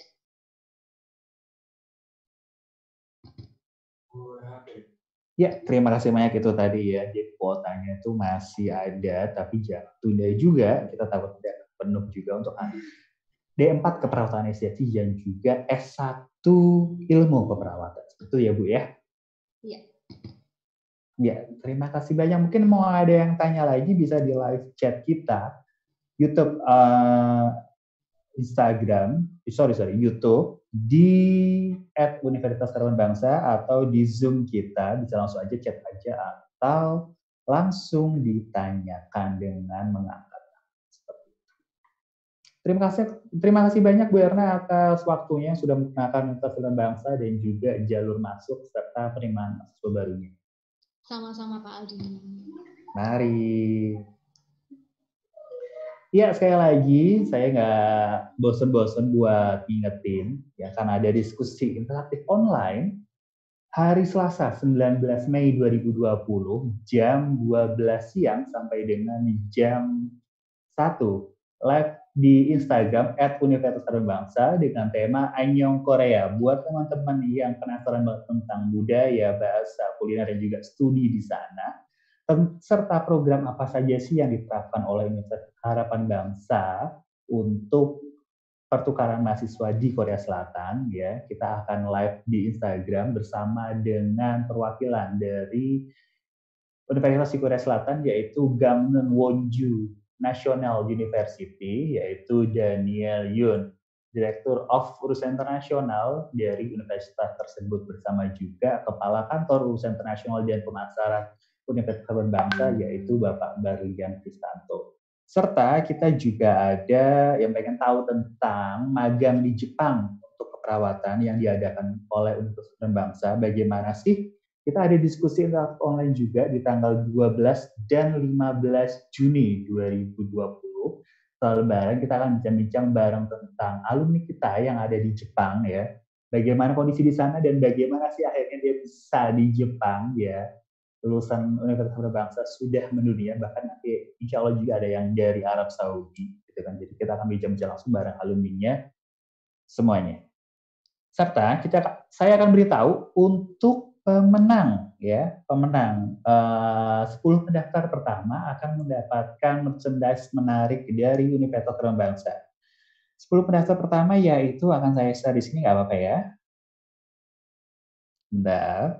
Ya, terima kasih banyak itu tadi ya. Jadi kuotanya itu masih ada, tapi jangan tunda juga. Kita takut tidak penuh juga untuk D4 keperawatan anestesi dan juga S1 ilmu keperawatan. Itu ya Bu ya? Iya. Ya, terima kasih banyak. Mungkin mau ada yang tanya lagi bisa di live chat kita, YouTube, Instagram, YouTube di @Universitas Harapan Bangsa atau di Zoom kita bisa langsung aja chat aja atau langsung ditanyakan dengan mengangkat. Terima kasih banyak Bu Erna atas waktunya sudah mengenalkan Universitas Harapan Bangsa dan juga jalur masuk serta penerimaan mahasiswa barunya. Sama-sama Pak Aldi. Mari. Ya, sekali lagi saya nggak bosen-bosen buat ngingetin, ya, karena ada diskusi interaktif online hari Selasa 19 Mei 2020 jam 12 siang sampai dengan jam 1 live di Instagram @Universitas Harapan Bangsa dengan tema Anyong Korea. Buat teman-teman yang penasaran tentang budaya, bahasa, kuliner, dan juga studi di sana, serta program apa saja sih yang diterapkan oleh Universitas Harapan Bangsa untuk pertukaran mahasiswa di Korea Selatan, ya, kita akan live di Instagram bersama dengan perwakilan dari Universitas di Korea Selatan, yaitu Gangneung Wonju National University, yaitu Daniel Yun, Direktur of Urusan Internasional dari universitas tersebut, bersama juga Kepala Kantor Urusan Internasional dan Pemasaran Universitas Harapan Bangsa, yaitu Bapak Barlian Kristanto. Serta kita juga ada yang pengen tahu tentang magang di Jepang untuk keperawatan yang diadakan oleh Universitas Harapan Bangsa. Bagaimana sih? Kita ada diskusi online juga di tanggal 12 dan 15 Juni 2020. Setelah Lebaran kita akan bincang-bincang bareng tentang alumni kita yang ada di Jepang, ya. Bagaimana kondisi di sana dan bagaimana sih akhirnya dia bisa di Jepang, ya. Lulusan Universitas Harapan Bangsa sudah mendunia, bahkan nanti insya Allah juga ada yang dari Arab Saudi, gitu kan. Jadi kita akan bincang-bincang langsung bareng alumninya semuanya. Serta saya akan beritahu untuk pemenang, ya, 10 pendaftar pertama akan mendapatkan merchandise menarik dari Universitas Harapan Bangsa. 10 pendaftar pertama yaitu akan saya share di sini, nggak apa-apa ya. Bentar.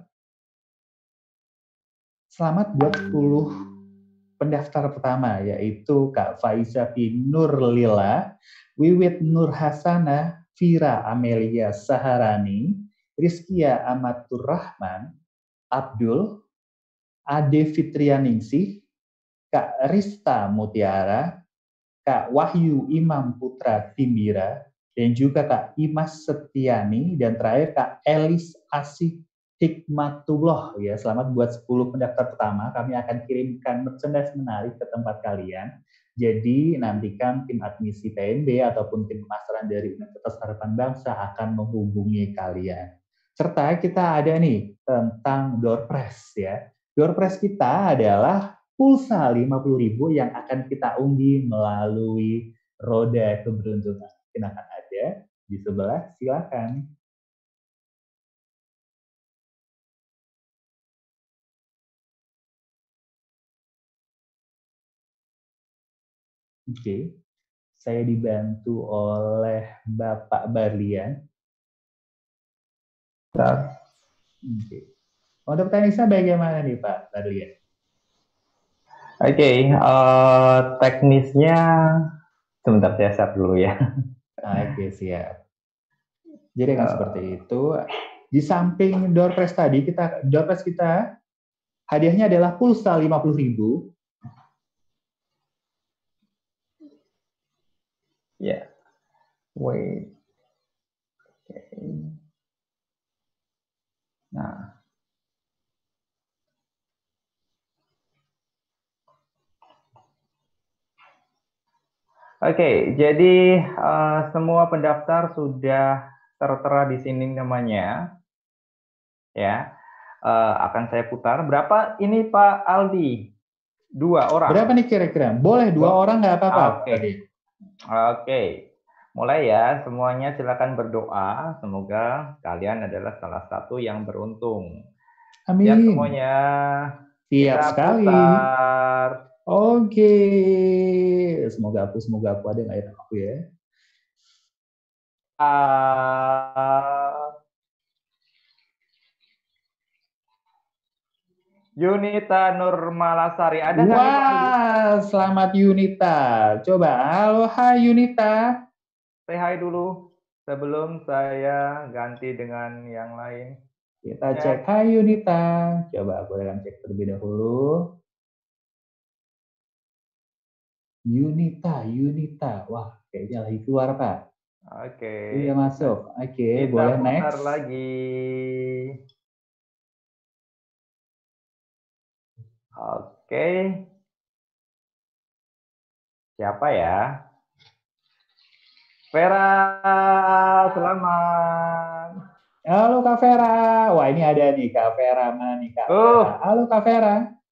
Selamat buat 10 pendaftar pertama, yaitu Kak Faiza Nurlila, Wiwit Nur Hasana, Vira Amelia Saharani, Rizkia Amatur Rahman, Abdul, Ade Fitrianingsih, Kak Rista Mutiara, Kak Wahyu Imam Putra Timbira, dan juga Kak Imas Setiani, dan terakhir Kak Elis Asih Hikmatullah, ya. Selamat buat 10 pendaftar pertama. Kami akan kirimkan merchandise menarik ke tempat kalian. Jadi nantikan tim admisi PNB ataupun tim pemasaran dari Universitas Harapan Bangsa akan menghubungi kalian. Serta kita ada nih tentang door prize, ya. Door prize kita adalah pulsa 50.000 yang akan kita undi melalui roda keberuntungan. Mungkin akan ada di sebelah, silakan. Oke, saya dibantu oleh Bapak Barlian. Oke. Untuk teknisnya bagaimana nih Pak Barlian? Oke, teknisnya sebentar saya share dulu ya. Oke, siap. Jadi kan seperti itu. Di samping door prize tadi, door prize kita hadiahnya adalah pulsa 50.000. Ya, wait. Okay. Nah, oke, jadi semua pendaftar sudah tertera di sini namanya, ya. Akan saya putar. Berapa ini Pak Aldi? 2 orang. Berapa nih kira-kira? Boleh 2 orang nggak apa-apa. Oke. Mulai ya, semuanya silakan berdoa. Semoga kalian adalah salah satu yang beruntung. Amin. Siap semuanya. Siap Kita sekali. Putar. Oke. Semoga aku ada nggak ya aku ya. Yunita Nurmalasari. Ada nggak nih Pak Aldi? Wah, selamat Yunita. Coba, halo, hai Yunita. Say hi dulu sebelum saya ganti dengan yang lain. Kita Ya. cek, hai Yunita. Coba aku akan cek terlebih dahulu. Yunita. Wah, kayaknya lagi keluar, Pak. Oke. Udah masuk. Oke, Kita boleh putar next. lagi. Oke. Siapa ya? Vera, selamat. Halo Kak Vera. Wah, ini ada nih Kak Vera. Mana nih Kak Vera? Halo Kak Vera.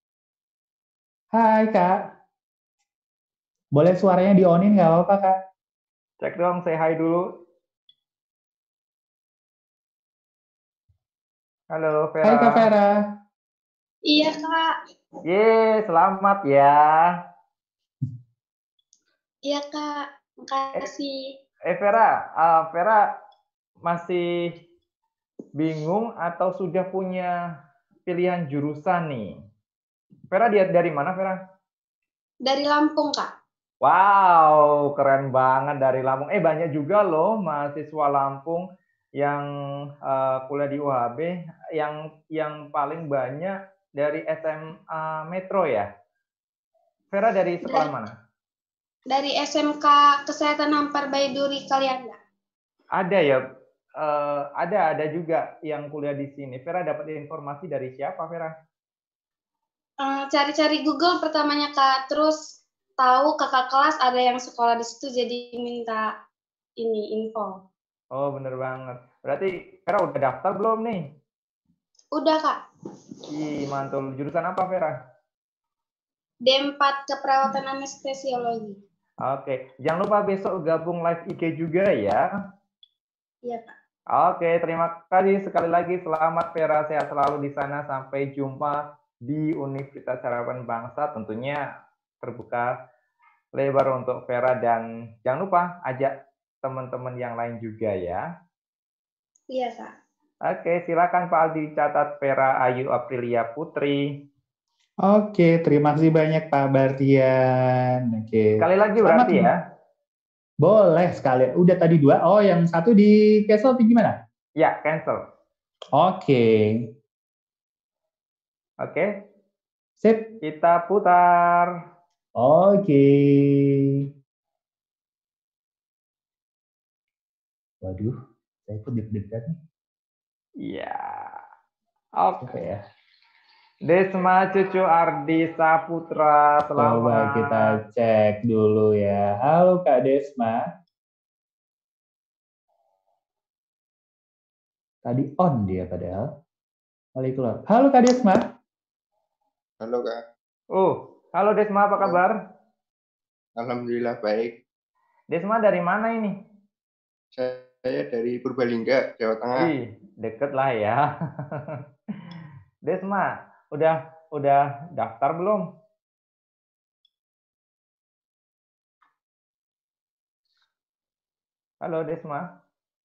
Hai Kak. Boleh suaranya di-on-in nggak apa-apa Kak? Cek dong, say hi dulu. Halo Vera. Hai Kak Vera. Iya Kak. Selamat ya. Iya Kak. Makasih. Vera masih bingung atau sudah punya pilihan jurusan nih? Vera dari mana Vera? Dari Lampung Kak. Wow, keren banget dari Lampung. Banyak juga loh mahasiswa Lampung yang kuliah di UHB yang paling banyak dari SMA Metro ya. Vera dari sekolah mana? Dari SMK Kesehatan Hampar Baiduri Kalianda. Ada ya, ada juga yang kuliah di sini. Vera dapat informasi dari siapa Vera? Cari-cari Google pertamanya Kak, terus tahu kakak kelas ada yang sekolah di situ jadi minta ini info. Oh bener banget. Berarti Vera udah daftar belum nih? Udah Kak. Ih mantul. Jurusan apa Vera? D4 Keperawatan Anestesiologi. Oke, jangan lupa besok gabung live IG juga ya. Iya Kak. Oke, terima kasih sekali lagi. Selamat Vera, sehat selalu di sana. Sampai jumpa di Universitas Harapan Bangsa. Tentunya terbuka lebar untuk Vera dan jangan lupa ajak teman-teman yang lain juga ya. Iya Kak. Oke, silakan Pak Aldi catat Vera Ayu Aprilia Putri. Oke, terima kasih banyak Pak Bartian. Oke. Sekali lagi Selamat berarti ya? Boleh sekali. Udah tadi 2. Oh, yang satu di cancel atau gimana? Ya, cancel. Oke. Oke. Sip. Kita putar. Oke. Waduh, saya pun deg-degan nih. Iya. Oke. Apa ya? Desma Cucu Ardi Saputra, selamat. Coba kita cek dulu ya. Halo Kak Desma. Tadi on dia padahal. Balik keluar. Halo Kak Desma. Halo Kak. Halo Desma, apa kabar? Alhamdulillah baik. Desma dari mana ini? Saya dari Purbalingga, Jawa Tengah. Deket lah ya. Desma, udah daftar belum? Halo Desma.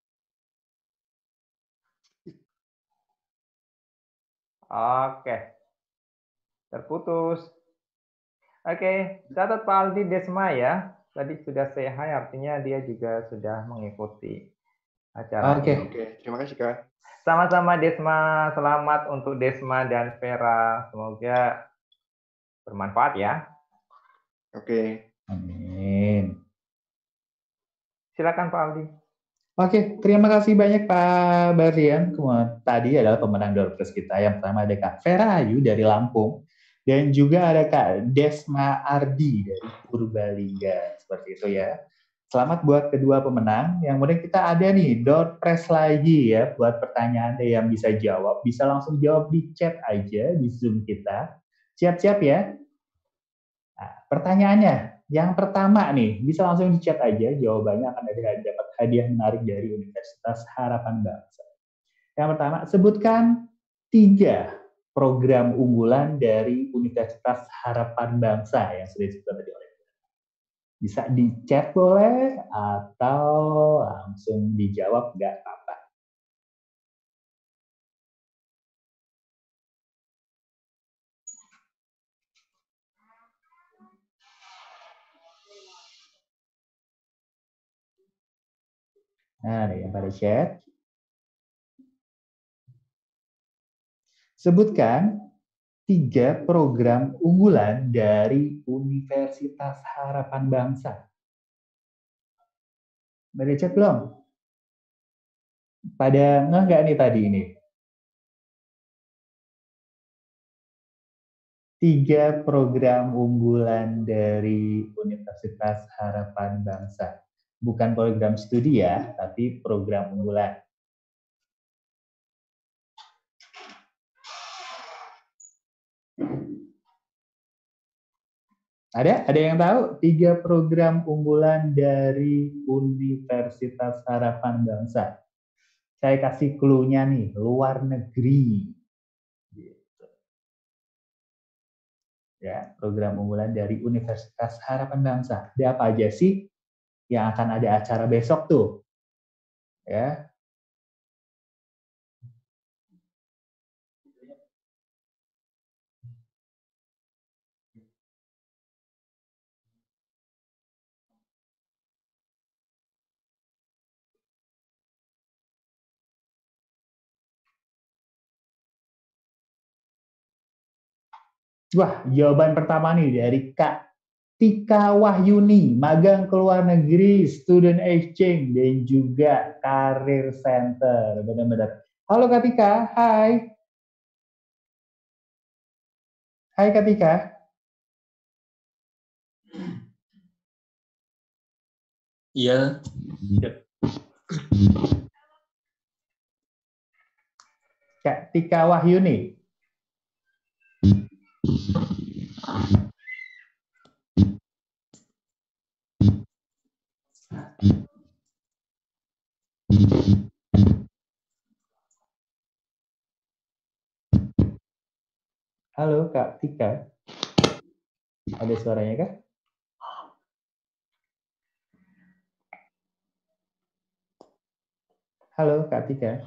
Oke. Terputus. Oke, catat Pak Aldi Desma ya. Tadi sudah say hi, artinya dia juga sudah mengikuti acara ini. Oke, terima kasih Kak. Sama-sama Desma, selamat untuk Desma dan Vera. Semoga bermanfaat ya. Oke. Amin. Silakan Pak Aldi. Oke, terima kasih banyak Pak Bardian. Tadi adalah pemenang door prize kita. Yang pertama ada Kak Vera Ayu dari Lampung. Dan juga ada Kak Desma Ardi dari Purbalingga. Seperti itu ya. Selamat buat kedua pemenang. Yang kemudian kita ada nih door prize lagi ya. Buat pertanyaan Anda yang bisa jawab. Bisa langsung jawab di chat aja di Zoom kita. Siap-siap ya. Nah, pertanyaannya. Yang pertama nih, bisa langsung di chat aja, jawabannya akan dapat hadiah menarik dari Universitas Harapan Bangsa. Yang pertama, sebutkan 3 program unggulan dari Universitas Harapan Bangsa yang sudah disebutkan tadi oleh Anda. Bisa di chat boleh, atau langsung dijawab, nggak apa-apa. Nah, ada yang pada chat. Sebutkan 3 program unggulan dari Universitas Harapan Bangsa. Pada chat belum? Pada ngeh nggak nih tadi ini? 3 program unggulan dari Universitas Harapan Bangsa. Bukan program studi ya, tapi program unggulan. Ada yang tahu 3 program unggulan dari Universitas Harapan Bangsa? Saya kasih clue-nya nih, luar negeri. Gitu. Ya, program unggulan dari Universitas Harapan Bangsa. Ada apa aja sih yang akan ada acara besok tuh? Ya. Wah, jawaban pertama nih dari Kak Tika Wahyuni, magang ke luar negeri, student exchange, dan juga career center. Benar-benar. Halo Kak Tika, hai. Hai Kak Tika. Iya. Kak Tika Wahyuni. Halo Kak Tika. Ada suaranya kah? Halo Kak Tika.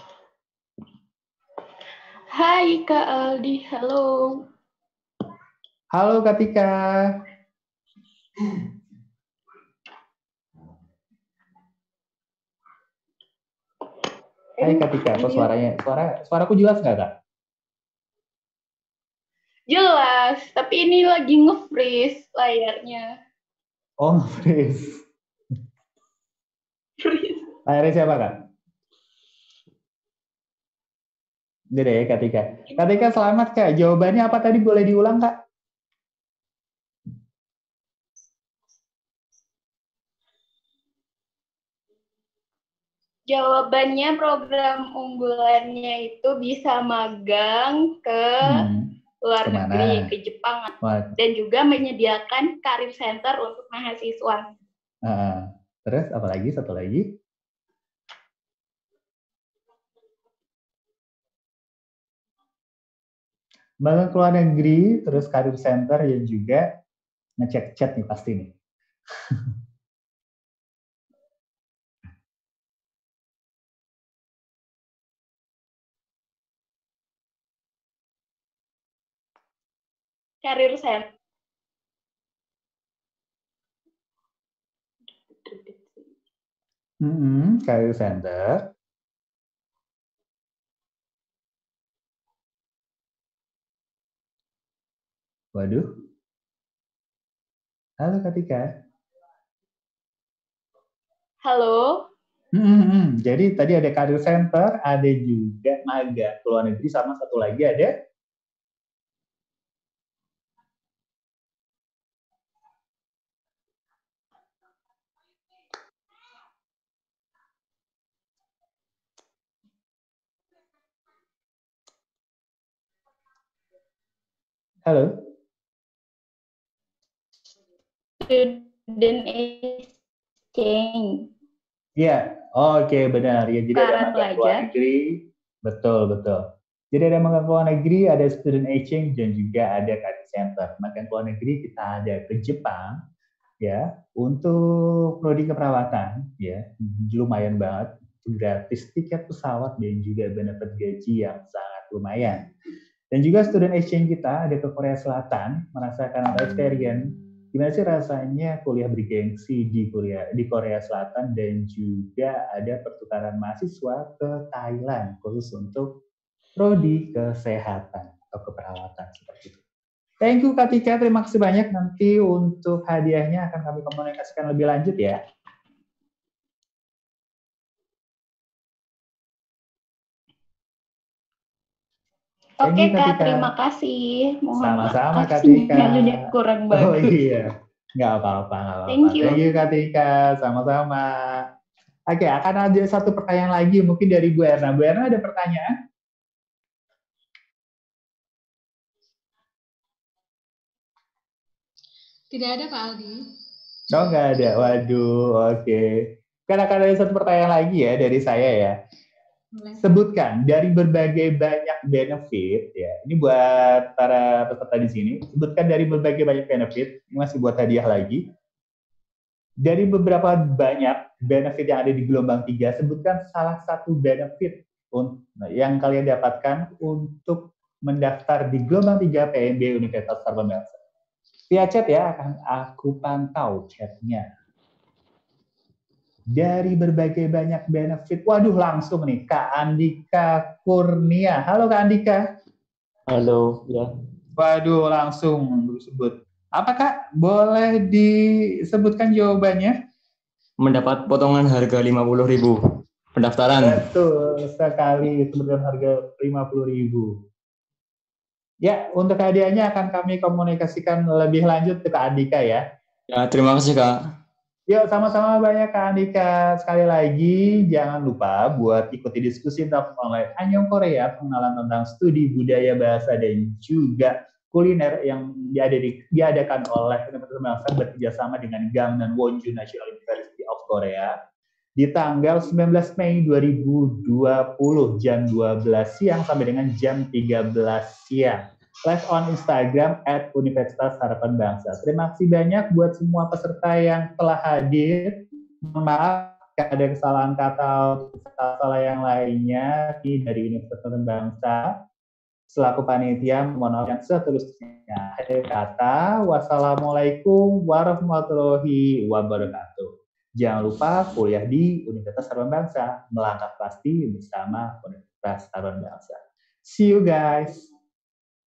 Hai Kak Aldi, halo. Halo Kak Tika. Hai Kak Tika, apa suaranya? Suaraku jelas nggak Kak? Jelas, tapi ini lagi nge-freeze layarnya. Oh, nge-freeze. Layarnya siapa Kak? Udah deh Kak Tika. Kak Tika selamat Kak. Jawabannya apa tadi, boleh diulang Kak? Jawabannya program unggulannya itu bisa magang ke luar negeri, ke Jepang, dan juga menyediakan career center untuk mahasiswa. Terus apa lagi? Satu lagi? Magang ke luar negeri, terus career center, dan juga ngecek chat nih pasti nih. Career center. Career center. Waduh. Halo Kak Tika. Halo. Jadi tadi ada career center, ada juga magang ke luar negeri, sama satu lagi ada halo. Student exchange. Iya, oke, benar. Ya, jadi ada magang ke luar negeri. Betul. Jadi ada magang ke luar negeri, ada student exchange, dan juga ada career center. Magang ke luar negeri kita ada ke Jepang, ya, untuk prodi keperawatan, ya, lumayan banget, gratis tiket pesawat dan juga benefit gaji yang sangat lumayan. Dan juga student exchange kita ada ke Korea Selatan, merasakan experience Gimana sih rasanya kuliah bergengsi di Korea Selatan dan juga ada pertukaran mahasiswa ke Thailand khusus untuk prodi kesehatan atau keperawatan seperti itu. Thank you Kak Tika, terima kasih banyak. Nanti untuk hadiahnya akan kami komunikasikan lebih lanjut ya. Oke Kak, terima kasih. Sama-sama Kak Tika. Kurang bagus. Oh iya, nggak apa-apa. Thank you Kak Tika, sama-sama. Oke, akan ada satu pertanyaan lagi mungkin dari Bu Erna. Bu Erna ada pertanyaan? Tidak ada Pak Aldi. Oh, nggak ada. Waduh, oke. Kan akan ada satu pertanyaan lagi ya dari saya ya. Sebutkan dari berbagai banyak benefit ya. Ini buat para peserta di sini. Sebutkan dari berbagai banyak benefit. Ini masih buat hadiah lagi. Dari beberapa banyak benefit yang ada di gelombang 3, sebutkan salah satu benefit yang kalian dapatkan untuk mendaftar di gelombang 3 PMB Universitas Harapan Bangsa. Via chat ya, akan aku pantau chatnya. Dari berbagai banyak benefit, waduh langsung nih, Kak Andika Kurnia. Halo Kak Andika. Halo, ya. Waduh langsung disebut. Apa Kak, boleh disebutkan jawabannya? Mendapat potongan harga 50.000 pendaftaran. Betul sekali, sebutkan harga 50.000. Ya, untuk hadiahnya akan kami komunikasikan lebih lanjut ke Kak Andika ya. Ya, terima kasih Kak. Yuk, sama-sama banyak Kak Andika. Sekali lagi, jangan lupa buat ikuti diskusi tentang online Anyong Korea, pengenalan tentang studi budaya, bahasa, dan juga kuliner yang diadakan oleh Universitas Bangsa bekerjasama dengan Gangneung Wonju National University of Korea di tanggal 19 Mei 2020 jam 12 siang sampai dengan jam 13 siang. Live on Instagram @Universitas Harapan Bangsa. Terima kasih banyak buat semua peserta yang telah hadir. Mohon maaf ada kesalahan kata atau salah yang lainnya dari Universitas Harapan Bangsa. Selaku panitia, mohon maaf yang seterusnya. Akhir kata, wassalamualaikum warahmatullahi wabarakatuh. Jangan lupa kuliah di Universitas Harapan Bangsa, melangkah pasti bersama Universitas Harapan Bangsa. See you guys.